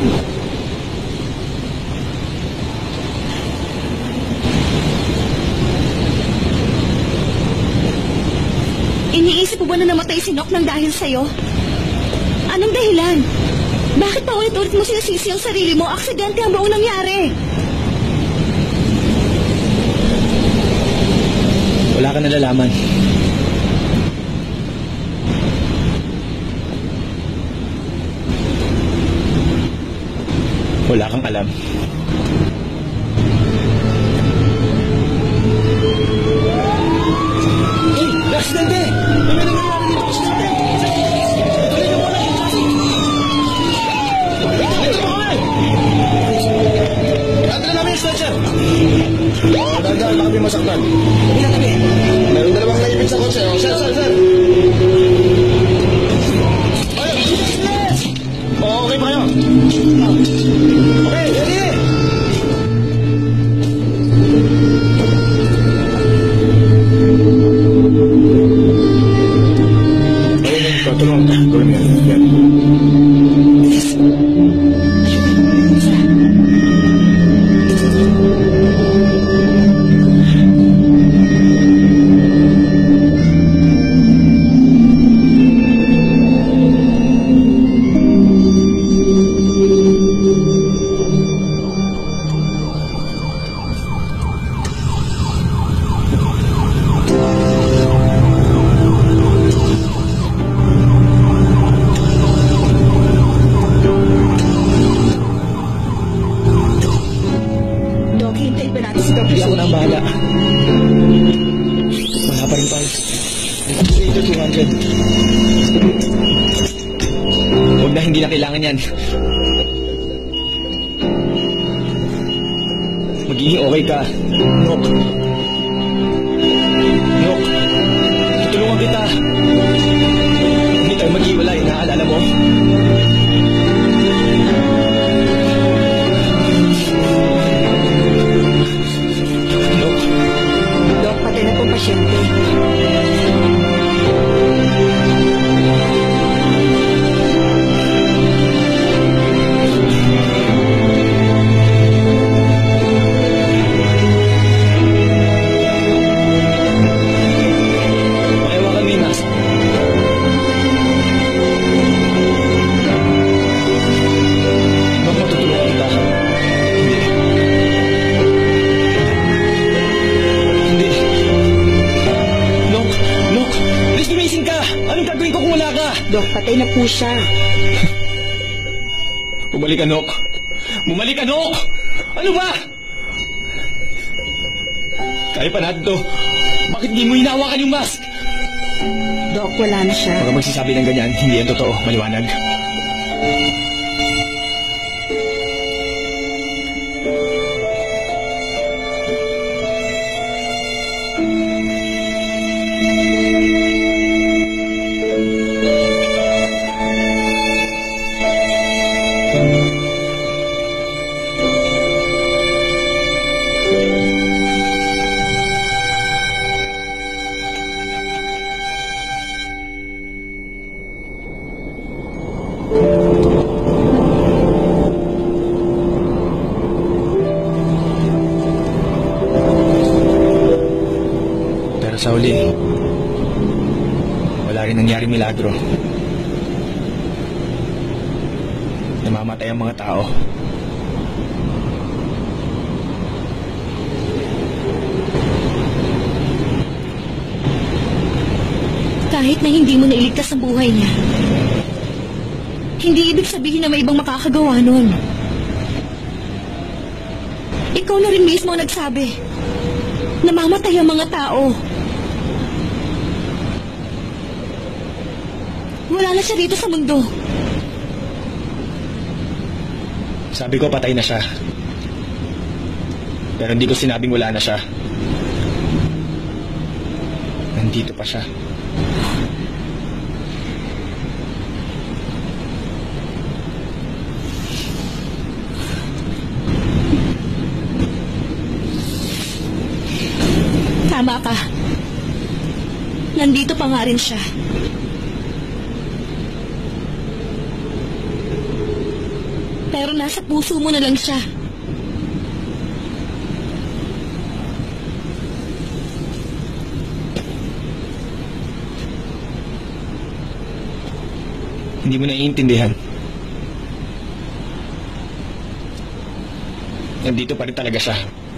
Iniisip mo ba na namatay si Nock nang dahil sa'yo? Anong dahilan? Bakit pa ulit-ulit mo sinasisi ang sarili mo? Aksidente ang buong nangyari. Wala ka nalalaman. Wala kang alam. Hey, aksidente! May nangyayari dito, aksidente! Tuloy na muna yung traffic! Ito mo kami! Atala namin yung stretcher! Dahan-dahan, baka may masaktan. Tabi na tabi! Meron dalawang naipit sa kotse. Sir! Ayun! Yes! Okay pa kayo? Okay, ready! Tulungan ka. Gawin mo yan. Hindi ako na ang bahala. Wala pa rin tayo. Dito 200. Huwag na, hindi na kailangan yan. Magiging okay ka. Nock. Nock. Tutulungan kita. Hindi tayo mag-iwalay. Naaalala mo? Dok, patay na pong pasyente. Pakihawakan mo yung mask. Nock, matutulungan kita. Hindi. Nock! Please gumising ka! Anong gagawin ko kung wala ka? Dok, patay na po siya. Bumalik ka, Nock! Bumalik ka, Nock! Ano ba? Kaya pa natin to. Bakit di mo hinawakan yung mask? Dok, wala na siya. Baka magsasabi ng ganyan, hindi yan totoo. Maliwanag. Pero sa huli, wala rin nangyari milagro. Namamatay ang mga tao. Kahit na hindi mo nailigtas ang buhay niya, hindi ibig sabihin na may ibang makakagawa nun. Ikaw na rin mismo ang nagsabi. Namamatay ang mga tao. Wala na siya dito sa mundo. Sabi ko patay na siya. Pero hindi ko sinabing wala na siya. Nandito pa siya. Tama ka. Nandito pa nga rin siya. Pero nasa puso mo na lang siya. Hindi mo naiintindihan. Nandito pa rin talaga siya.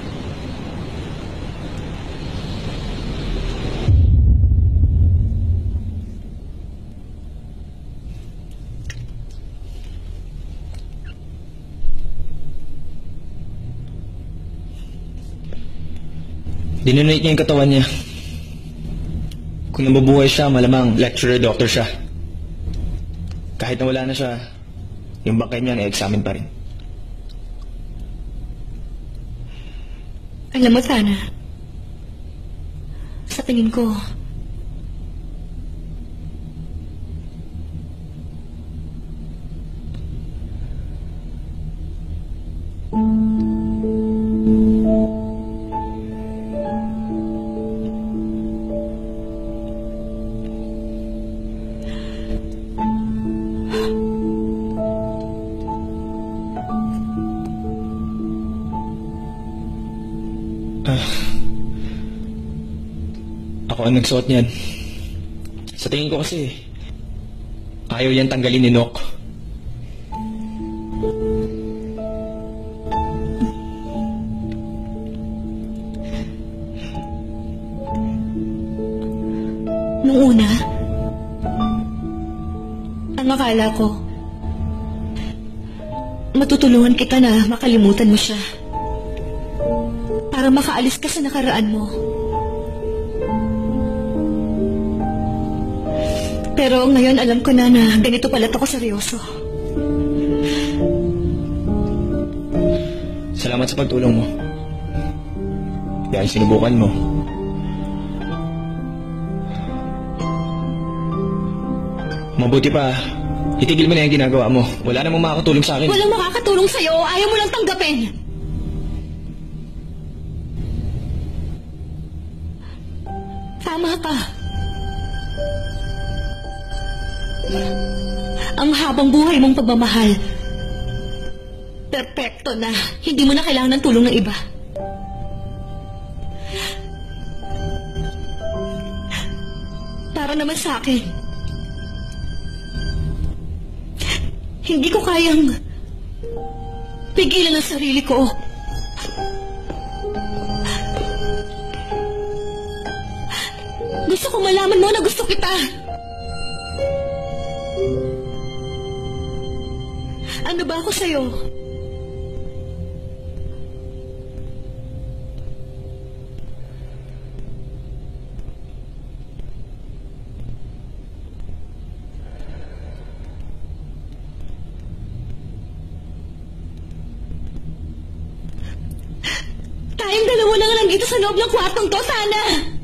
Dinonate niya yung katawan niya. Kung nabubuhay siya, malamang lecturer doctor siya. Kahit na wala na siya, yung bangkay niya na-examine pa rin. Alam mo, Tana, sa tingin ko, ako ang nagsuot niyan. Sa tingin ko kasi, ayaw yan tanggalin ni Nock. nung una, ang akala ko, matutulungan kita na makalimutan mo siya. Para makaalis ka sa nakaraan mo. Pero ngayon alam ko na ganito pala ako seryoso. Salamat sa pagtulong mo. Dahil sinubukan mo. Mabuti pa, itigil mo na yung ginagawa mo. Wala namang makakatulong sa akin. Walang makakatulong sa'yo. Ayaw mo lang tanggapin. Tama ka. Ang habang buhay mong pagmamahal, perpekto na. Hindi mo na kailangan ng tulong ng iba. Para naman sa akin, hindi ko kayang pigilan ang sarili ko. Gusto ko malaman mo na gusto kita. Ano ba ako sa'yo? Tayong dalawa na lang dito sa loob ng kwartong to, sana!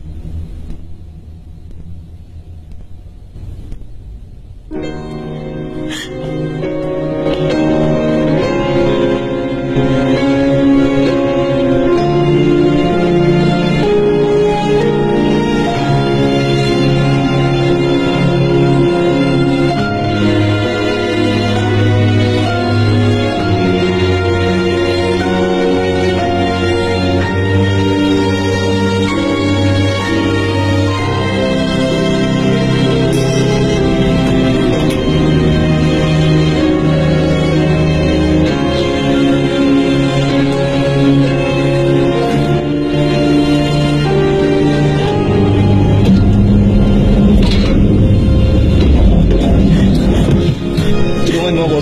Tulungan mo ako.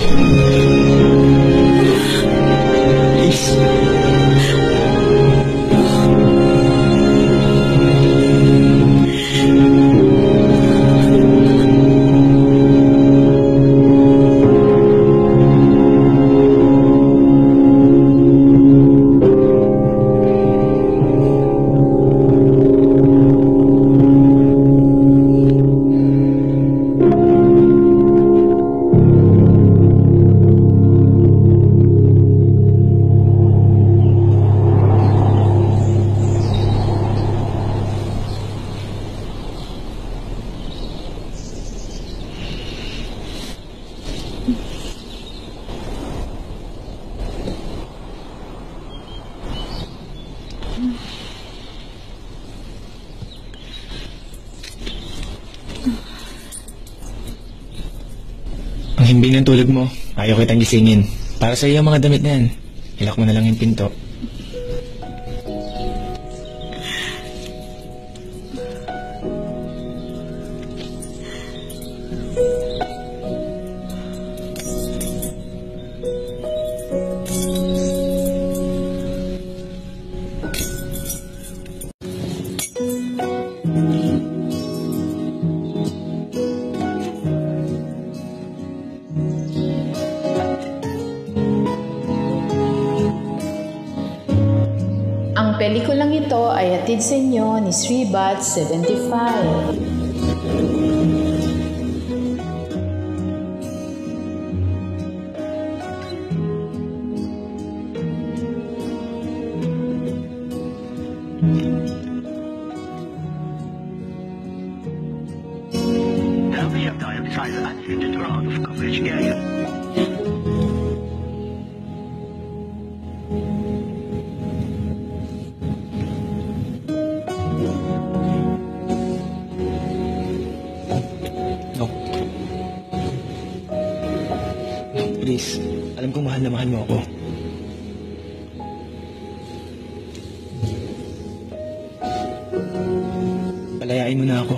Please. mahimbing ng tulog mo. Ayaw kitang gisingin. Para sa iyo ang mga damit na yan. Ilak mo na lang yung pinto. Ang pelikulang ito ay hatid sa inyo ni Sribat 75. Now we have dialed either unlimited or out of coverage area. No. No, please. Alam kong mahal na mahal mo ako. Palayain mo na ako.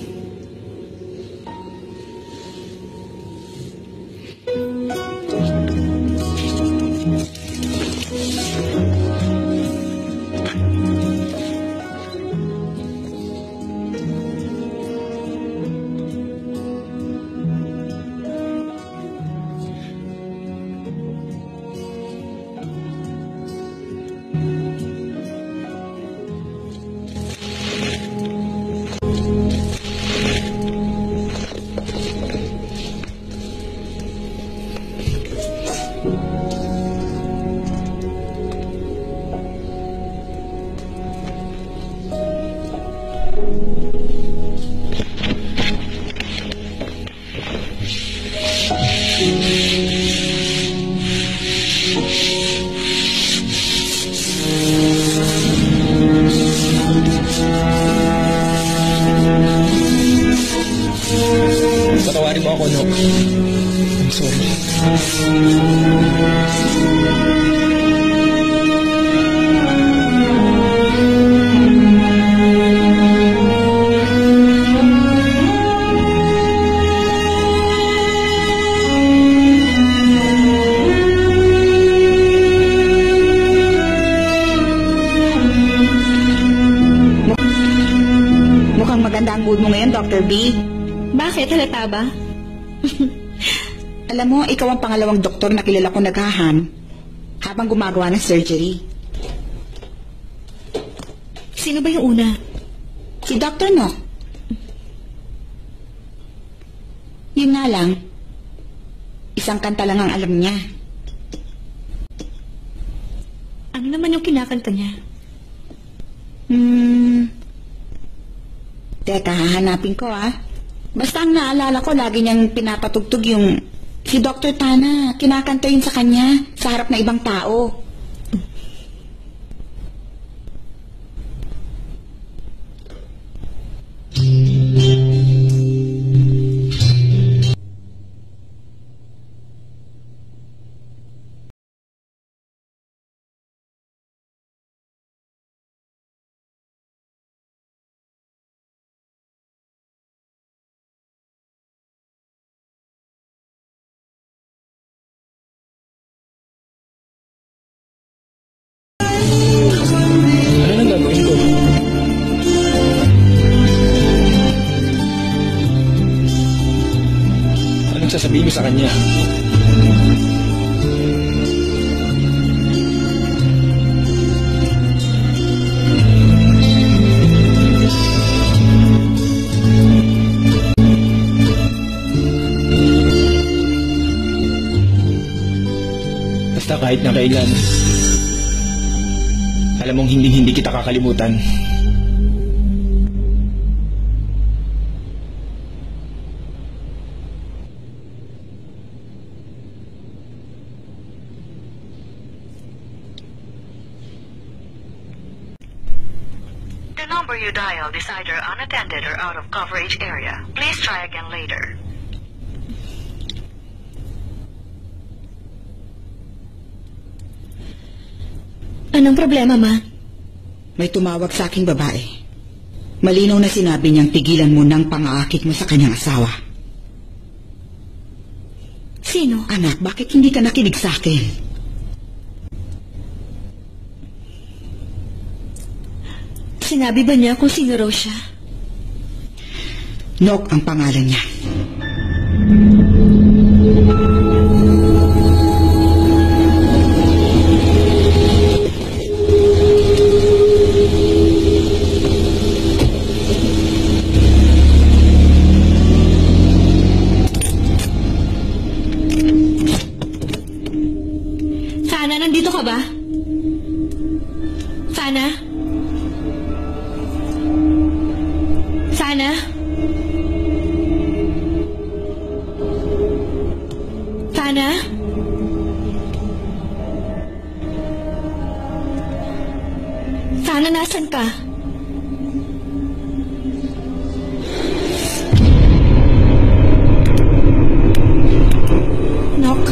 Patawarin mo ako, no? I'm sorry. Mukhang maganda ang mood mo ngayon, Dr. B. Bakit? Halata ba? Alam mo, ikaw ang pangalawang doktor na kilala ko naghahan habang gumagawa ng surgery. Sino ba yung una? Si Dr. Nock. Yun nga lang, isang kanta lang ang alam niya. Ano naman yung kinakanta niya? Teka, hahanapin ko Basta ang naalala ko, lagi niyang pinapatugtog yung si Dr. Tana. Kinakanta yun sa kanya, sa harap ng ibang tao. Ano nang gagawin ko? Anong sasabihin mo sa kanya? Basta kahit na kailan, alam mong hindi kita kakalimutan. The number you dialed is either unattended or out of coverage area. Please try again later. Anong problema, Ma? May tumawag sa aking babae. Malinaw na sinabi niyang tigilan mo ng pang-aakit mo sa kanyang asawa. Sino? Anak, bakit hindi ka nakinig sa akin? Sinabi ba niya kung sino raw siya? Nok ang pangalan niya. Fana, nandito ka ba? Fana? Fana? Fana? Fana, nasan ka? Knock.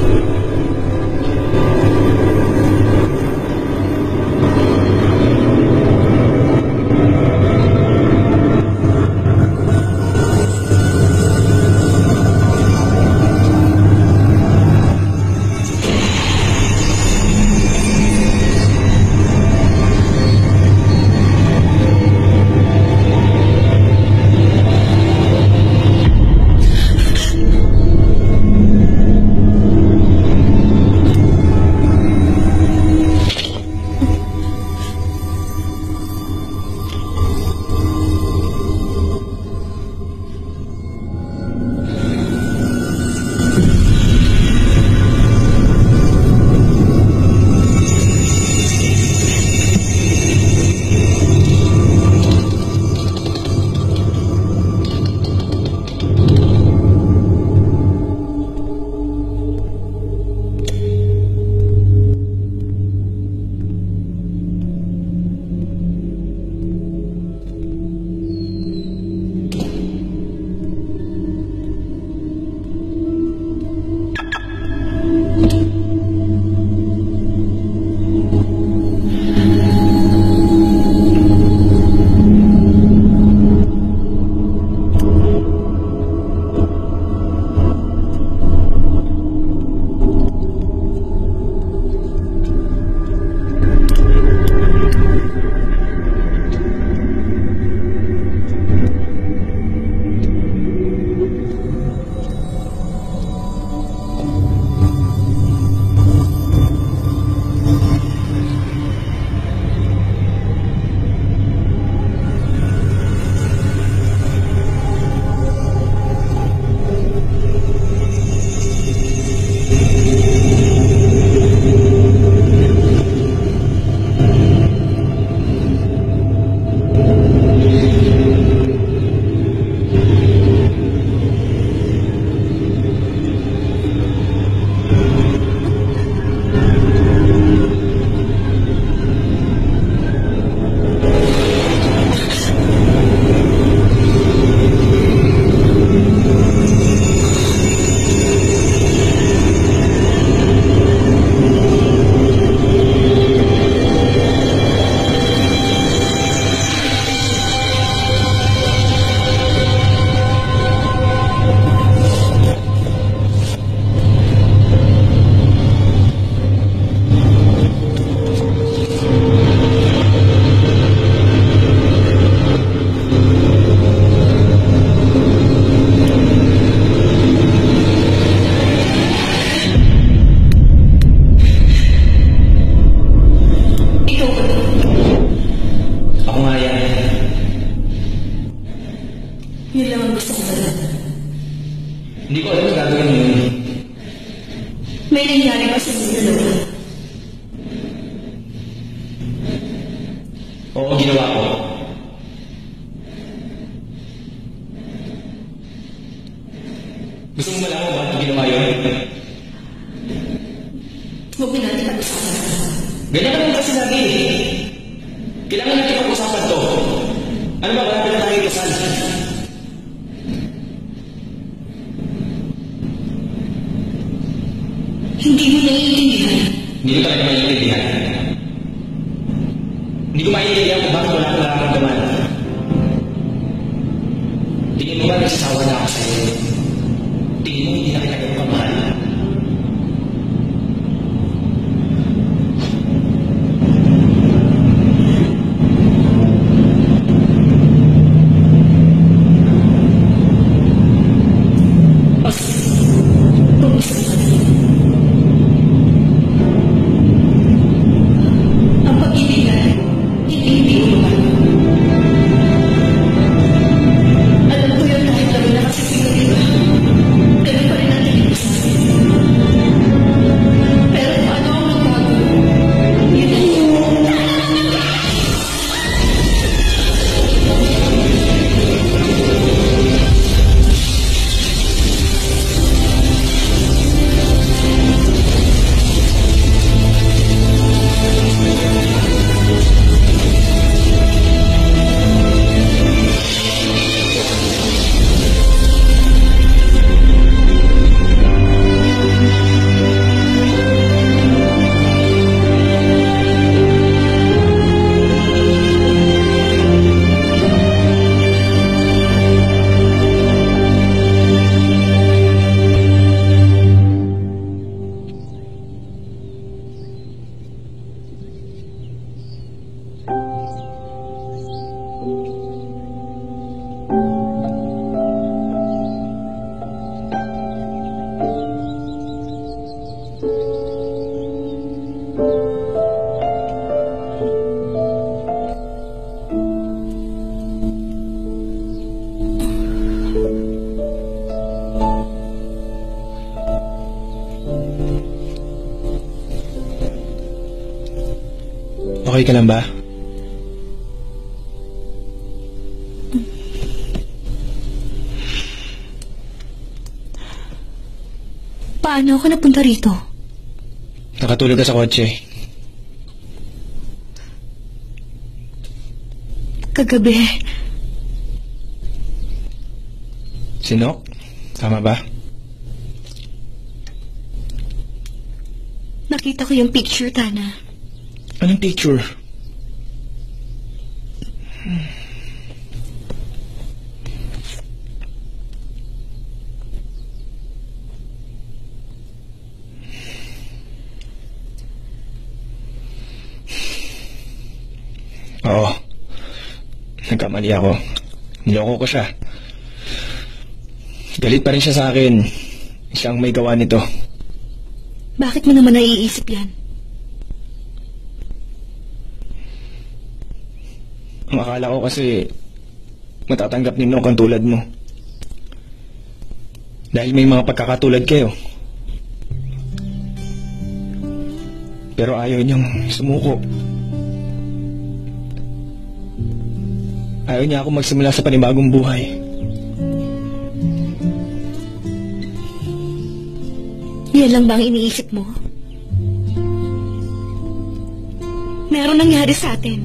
Hindi ko alam na gagawin mo yun. May nangyari ba sa inyo dalawa? Oo, ginawa ko. Gusto mo malaman bakit ko ginawa yun? Huwag mo natin pag-usapan. Ganyan ka naman kasi lagi. Kailangan natin pag-usapan to. Ano ba, malapit na tayo kasal? Hindi mo naiintindihan. Hindi ko talaga maintindihan. Hindi ko maintindihan kung bakit wala kang nararamdaman. Tingin mo ba nagsasawa na ako sa'yo? Tingin mo hindi na kita ganun kamahal? Ang pag-ibig hindi umabot. Alam ko yun kahit lalo na kasi sino iba. Ganun pa rin ang tingin ko sa akin. Pero paano ako magbago? Yun ang Okay ka lang ba? paano ako napunta rito? Nakatulog ka sa kotse. Kagabi, Sinok? Tama ba? nakita ko yung picture, Tana. Anong picture? Oo. Nagkamali ako. Niloko ko siya. Galit pa rin siya sa akin. Siyang may gawa nito. Bakit mo naman naiisip yan? Ang akala ko kasi matatanggap ni Nok ang tulad mo. Dahil may mga pagkakatulad kayo. Pero ayaw niyang sumuko. Ayaw niya ako magsimula sa panibagong buhay. Yan lang ba ang iniisip mo? Meron nangyari sa atin.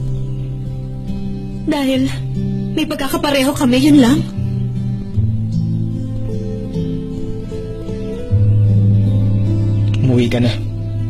Dahil may pagkakapareho kami, yun lang. Umuwi ka na.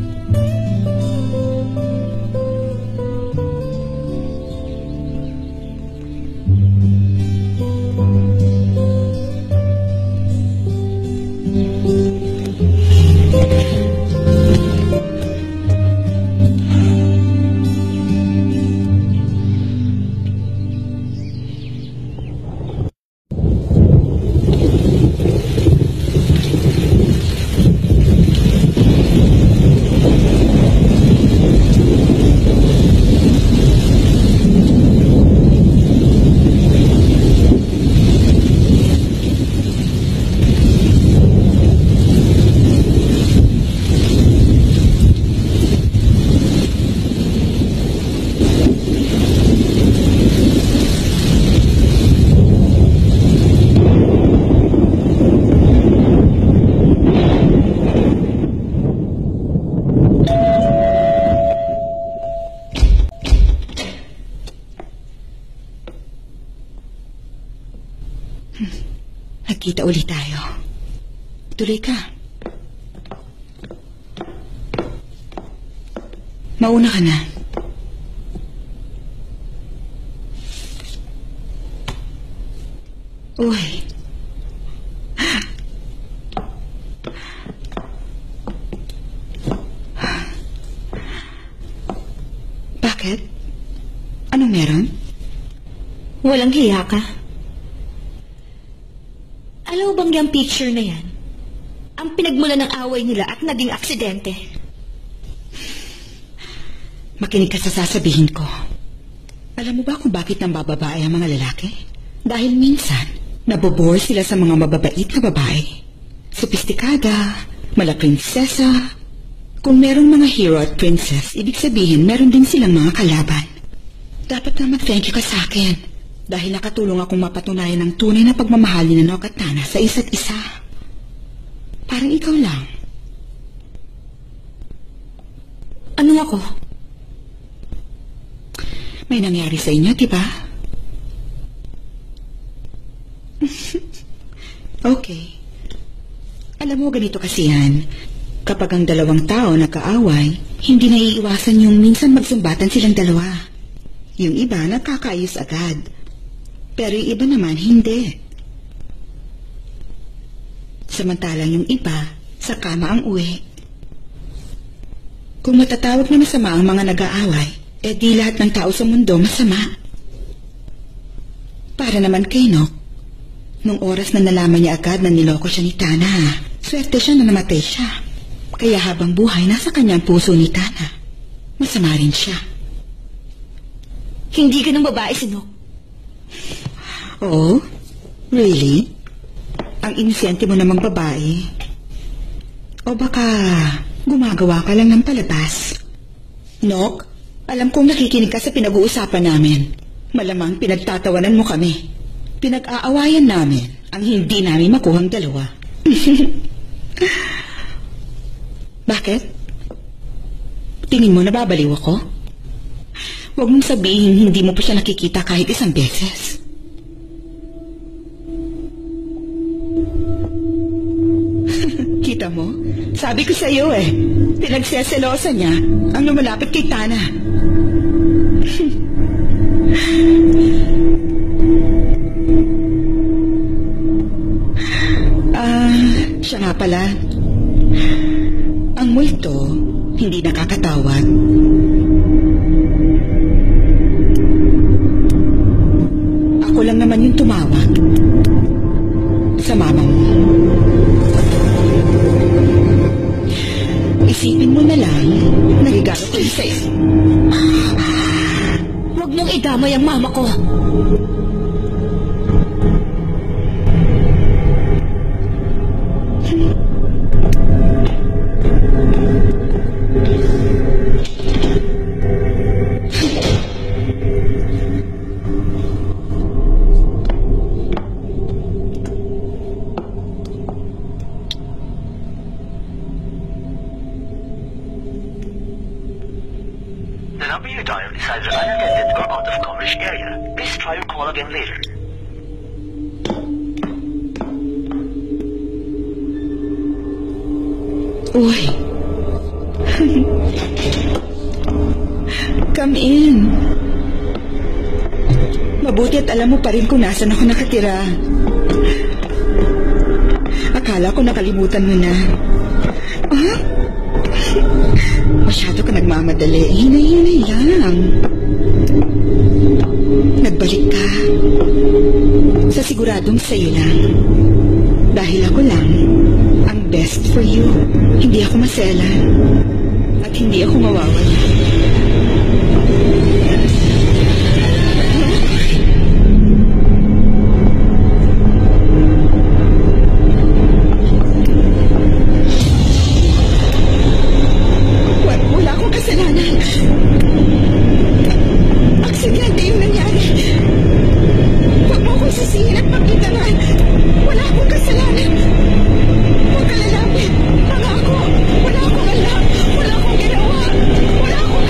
Nagkita ulit tayo. Tuloy ka. Mauna ka na. Uy. Bakit? Anong meron? Walang hiya ka. Alam mo bang yung picture na yan? Ang pinagmula ng away nila at naging aksidente. Makinig ka sa sasabihin ko. Alam mo ba kung bakit nang bababae ang mga lalaki? Dahil minsan, nabobore sila sa mga mababait na babae. Sopistikada, malaprinsesa. Kung merong mga hero at princess, ibig sabihin meron din silang mga kalaban. Dapat na mag-thank you ka sa akin. Dahil nakatulong akong mapatunayan ng tunay na pagmamahal ni Nonok at Tana sa isa't isa. Parang ikaw lang. Ano ako? May nangyari sa inyo, di ba? Okay. Alam mo, ganito kasi yan. Kapag ang dalawang tao nagkaaway, hindi naiiwasan yung minsan magsumbatan silang dalawa. Yung iba nakakaayos agad. Pero yung iba naman, hindi. Samantalang yung iba, sa kama ang uwi. Kung matatawag na masama ang mga nag-aaway, di lahat ng tao sa mundo masama. Para naman kay Nok, nung oras na nalaman niya agad na niloko siya ni Tana, swerte siya na namatay siya. Kaya habang buhay, nasa kanyang puso ni Tana. Masama rin siya. Hindi ka ng babae, si Nok. Oh? Really? Ang inosente mo namang babae? O baka gumagawa ka lang ng palabas? Nok, alam kong nakikinig ka sa pinag-uusapan namin. Malamang pinagtatawanan mo kami. Pinag-aawayan namin ang hindi namin makuhang dalawa. Bakit? Tingin mo nababaliw ako? Huwag mong sabihin hindi mo pa siya nakikita kahit isang beses. Kita mo? Sabi ko sa iyo pinagseselosa niya ang lumalapit kay Tana. Siya nga pala. Ang multo, hindi nakakatawag. Ako lang naman yung tumawag. Sa mama mo. Isipin mo na lang, nagigalo ko yung sa'yo. Huwag mong idamay ang mama ko. The number you dialed is either unattended or out of coverage area. Please try your call again later. Uy. Come in. Mabuti at alam mo pa rin kung nasan ako nakatira. Akala ko nakalimutan mo na. Masyado ka nagmamadali. Hinay-hinay lang. Nagbalik ka. Sa siguradong sa'yo lang. Dahil ako lang ang best for you. Hindi ako maselan. At hindi ako mawawala. Wala akong kasalanan. Aksidente yung nangyari. Huwag mo akong sisihin at pagkitangan. Wala akong kasalanan. Huwag ka lalapit. Pangako. Wala akong alam. Wala akong ginawa. Wala akong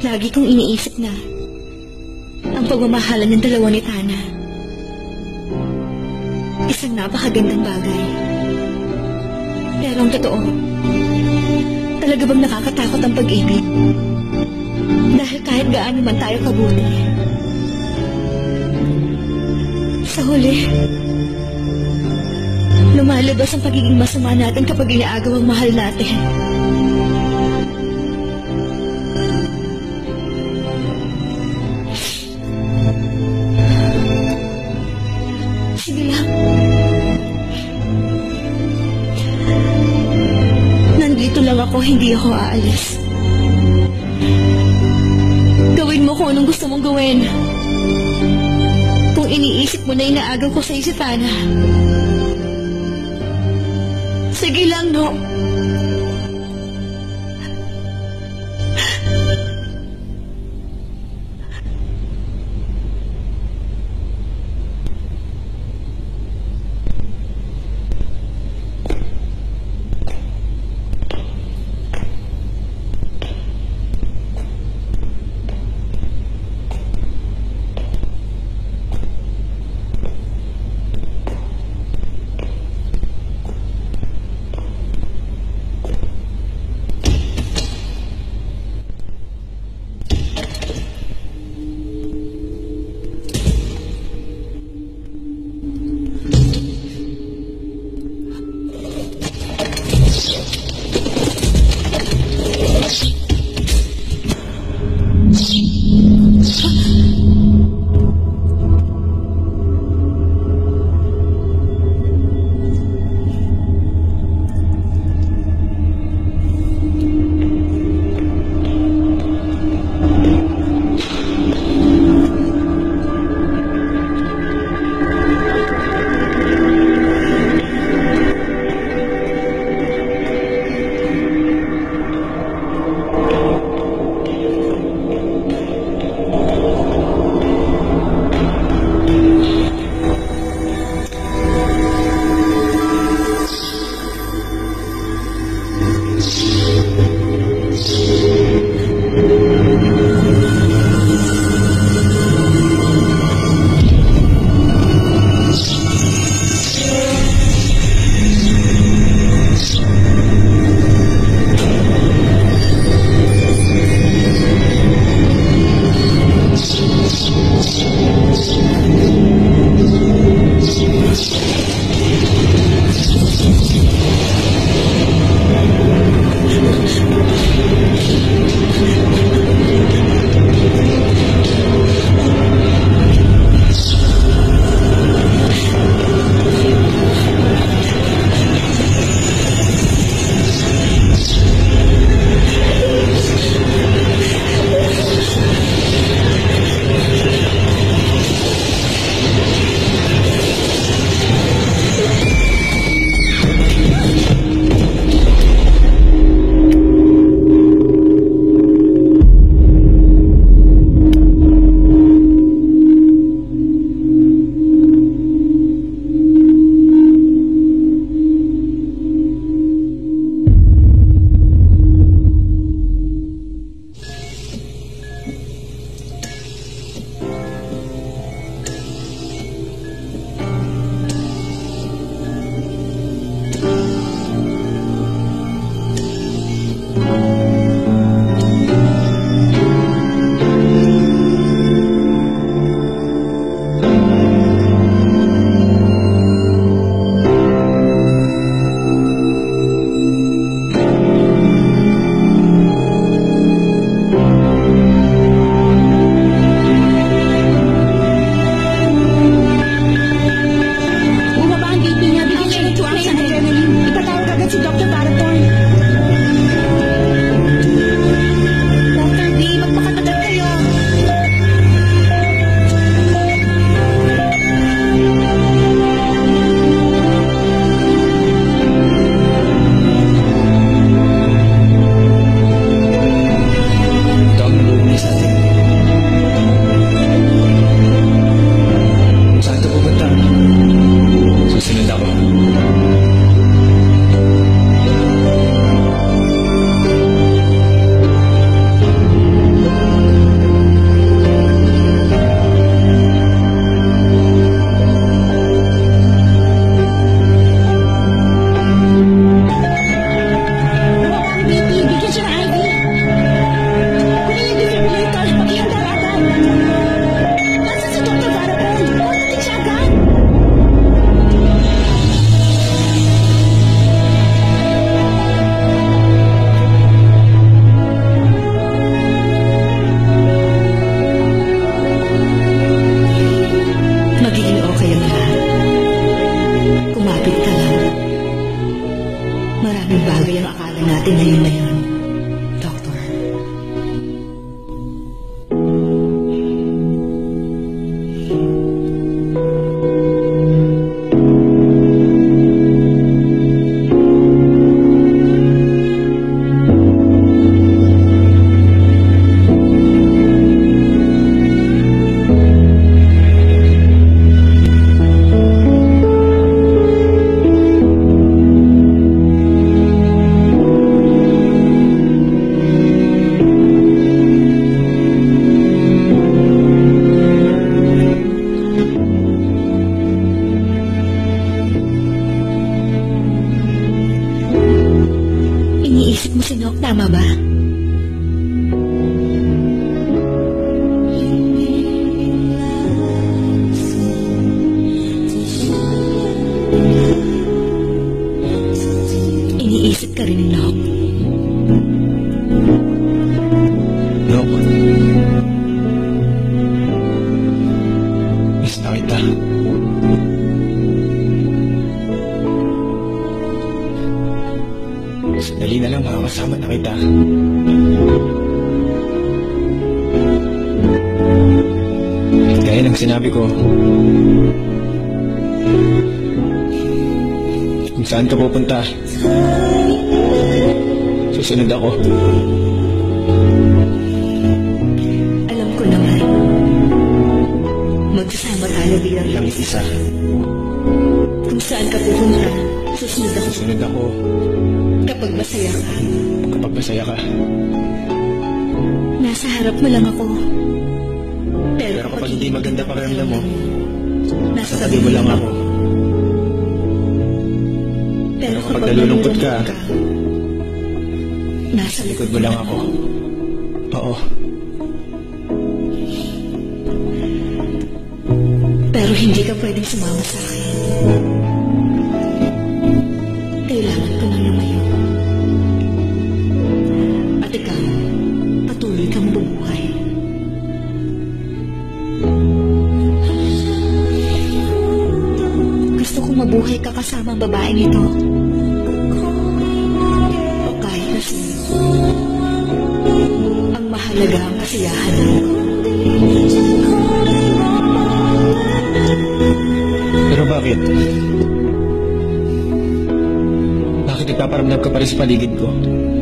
Lagi kong iniisip na ang pagmamahalan ng dalawa ni Tana. Isang napakagandang bagay. Pero ang totoo, talaga bang nakakatakot ang pag-ibig? Dahil kahit gaano man tayo kabuti, sa huli, lumalabas ang pagiging masama natin kapag inaagaw ang mahal natin. Sige lang. Nandito lang ako, hindi ako aalis. Gawin mo kung anong gusto mong gawin. Kung iniisip mo na inaagaw ko sa'yo si Tana, sige lang, no? pag-uusapan natin ngayon na yun, Doctor. Iniisip mo si Nok, tama ba? Iniisip ka rin ni Nok. Nok. Miss na kita. Dali na lang makakasama na kita. Gaya ng sinabi ko, kung saan ka pupunta, susunod ako. Alam ko naman. Magsasama tayo bilang Langit isa, kung saan ka pupunta, susunod ako. susunod ako Kapag masaya ka, kapag masaya ka. nasa harap mo lang ako. Pero kapag hindi maganda pakiramdam mo, nasa sabi mo lang ako. Pero kapag nalulungkot ka, nasa likod mo lang ako. Oo. Pero hindi ka pwedeng sumama sa akin. Kailangan ko nang lumayo. At ikaw, patuloy kang bumuhay. Gusto kong mabuhay ka kasama ang babaeng ito. O kahit na sino. Ang mahalaga ang kasiyahan mo. Pero bakit? Bakit nagpaparamdam ka pa rin sa paligid ko?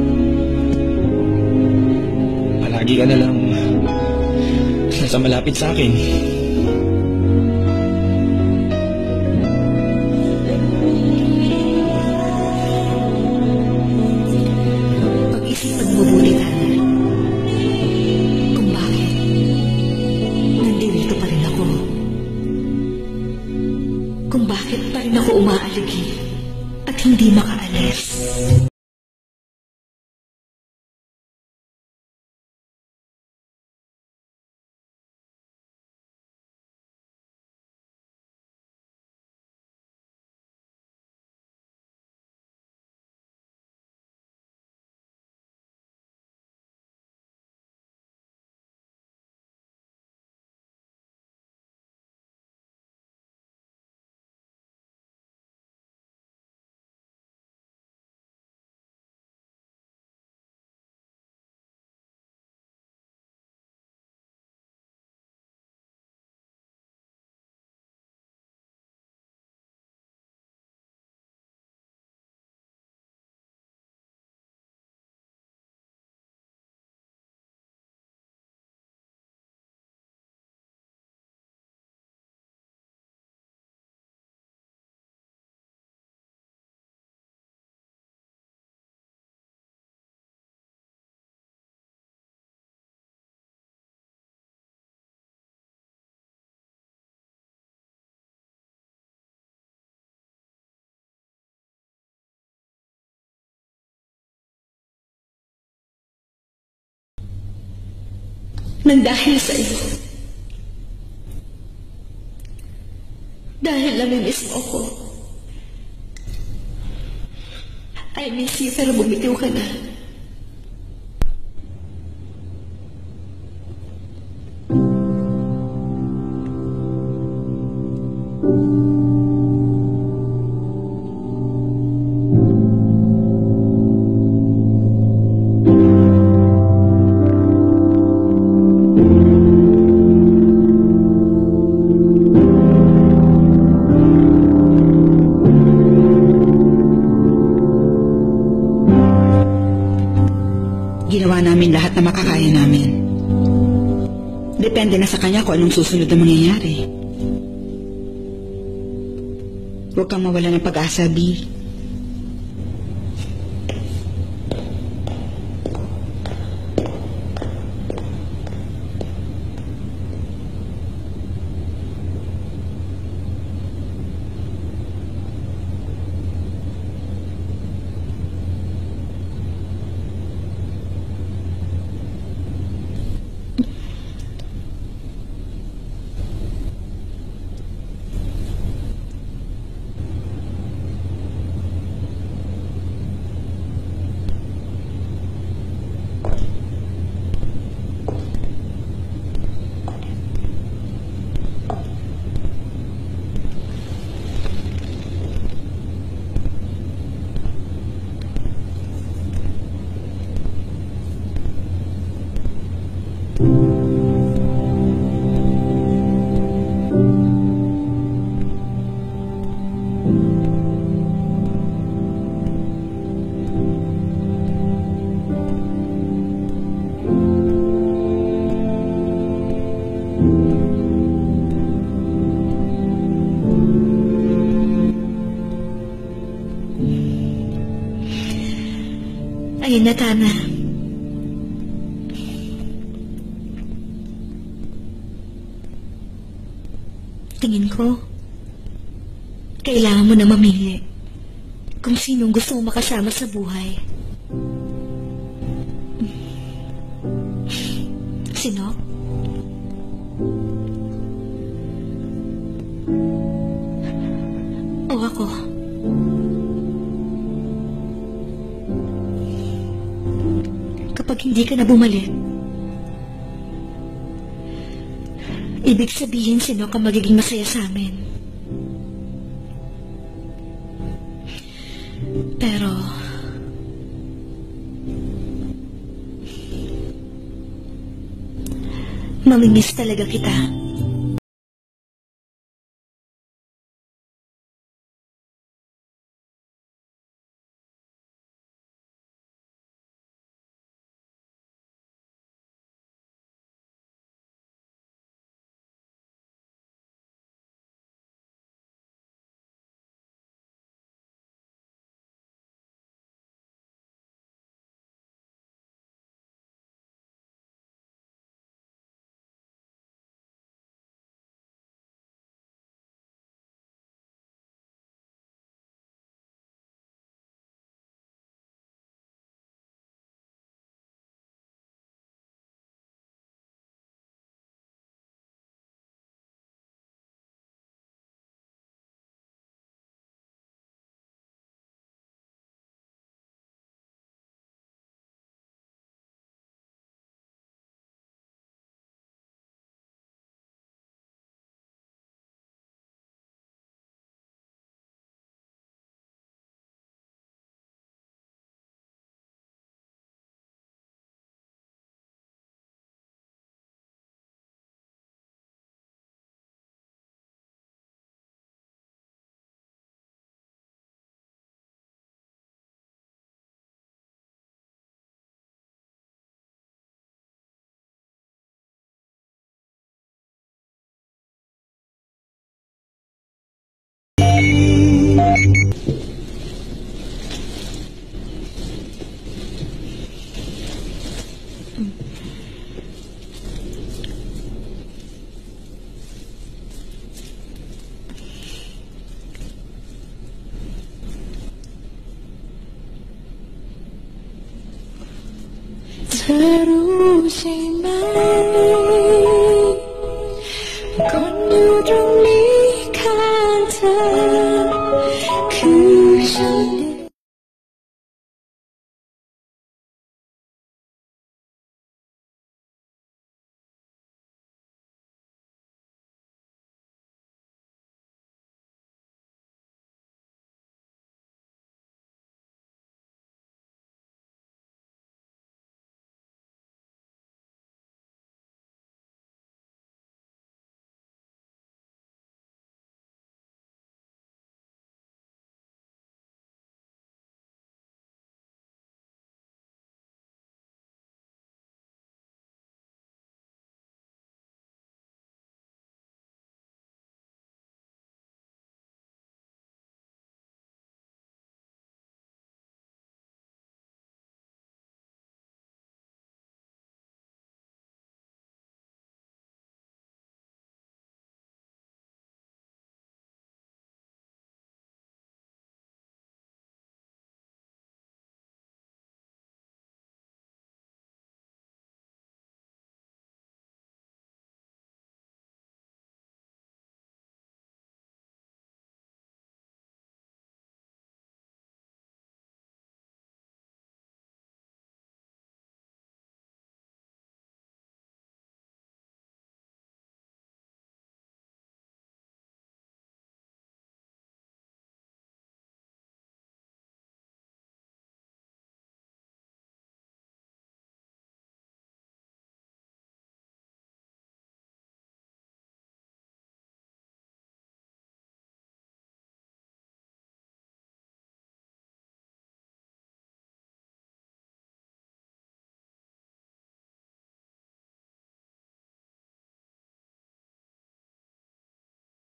Palagi ka na lang nasa malapit sa akin. Pag-isipan mo mabuti, Tanner. Kung bakit nandito pa rin ako. Kung bakit pa rin ako umaaligi at hindi makaalis. Nang dahil sa iyo. Dahil namimiss mo ako. I miss you pero bumitiw ka na. Ginawa namin lahat na makakaya namin. Depende na sa kanya kung anong susunod na mangyayari. Huwag kang mawala ng pag-asa, B. Ayun na, Tana. Tingin ko, kailangan mo na mamili kung sinong gusto mo makasama sa buhay. Sino? O ako? Kapag hindi ka na bumalik, ibig sabihin sino ka magiging masaya sa amin. Pero mamimiss talaga kita. Terus say mai con yêu trong đi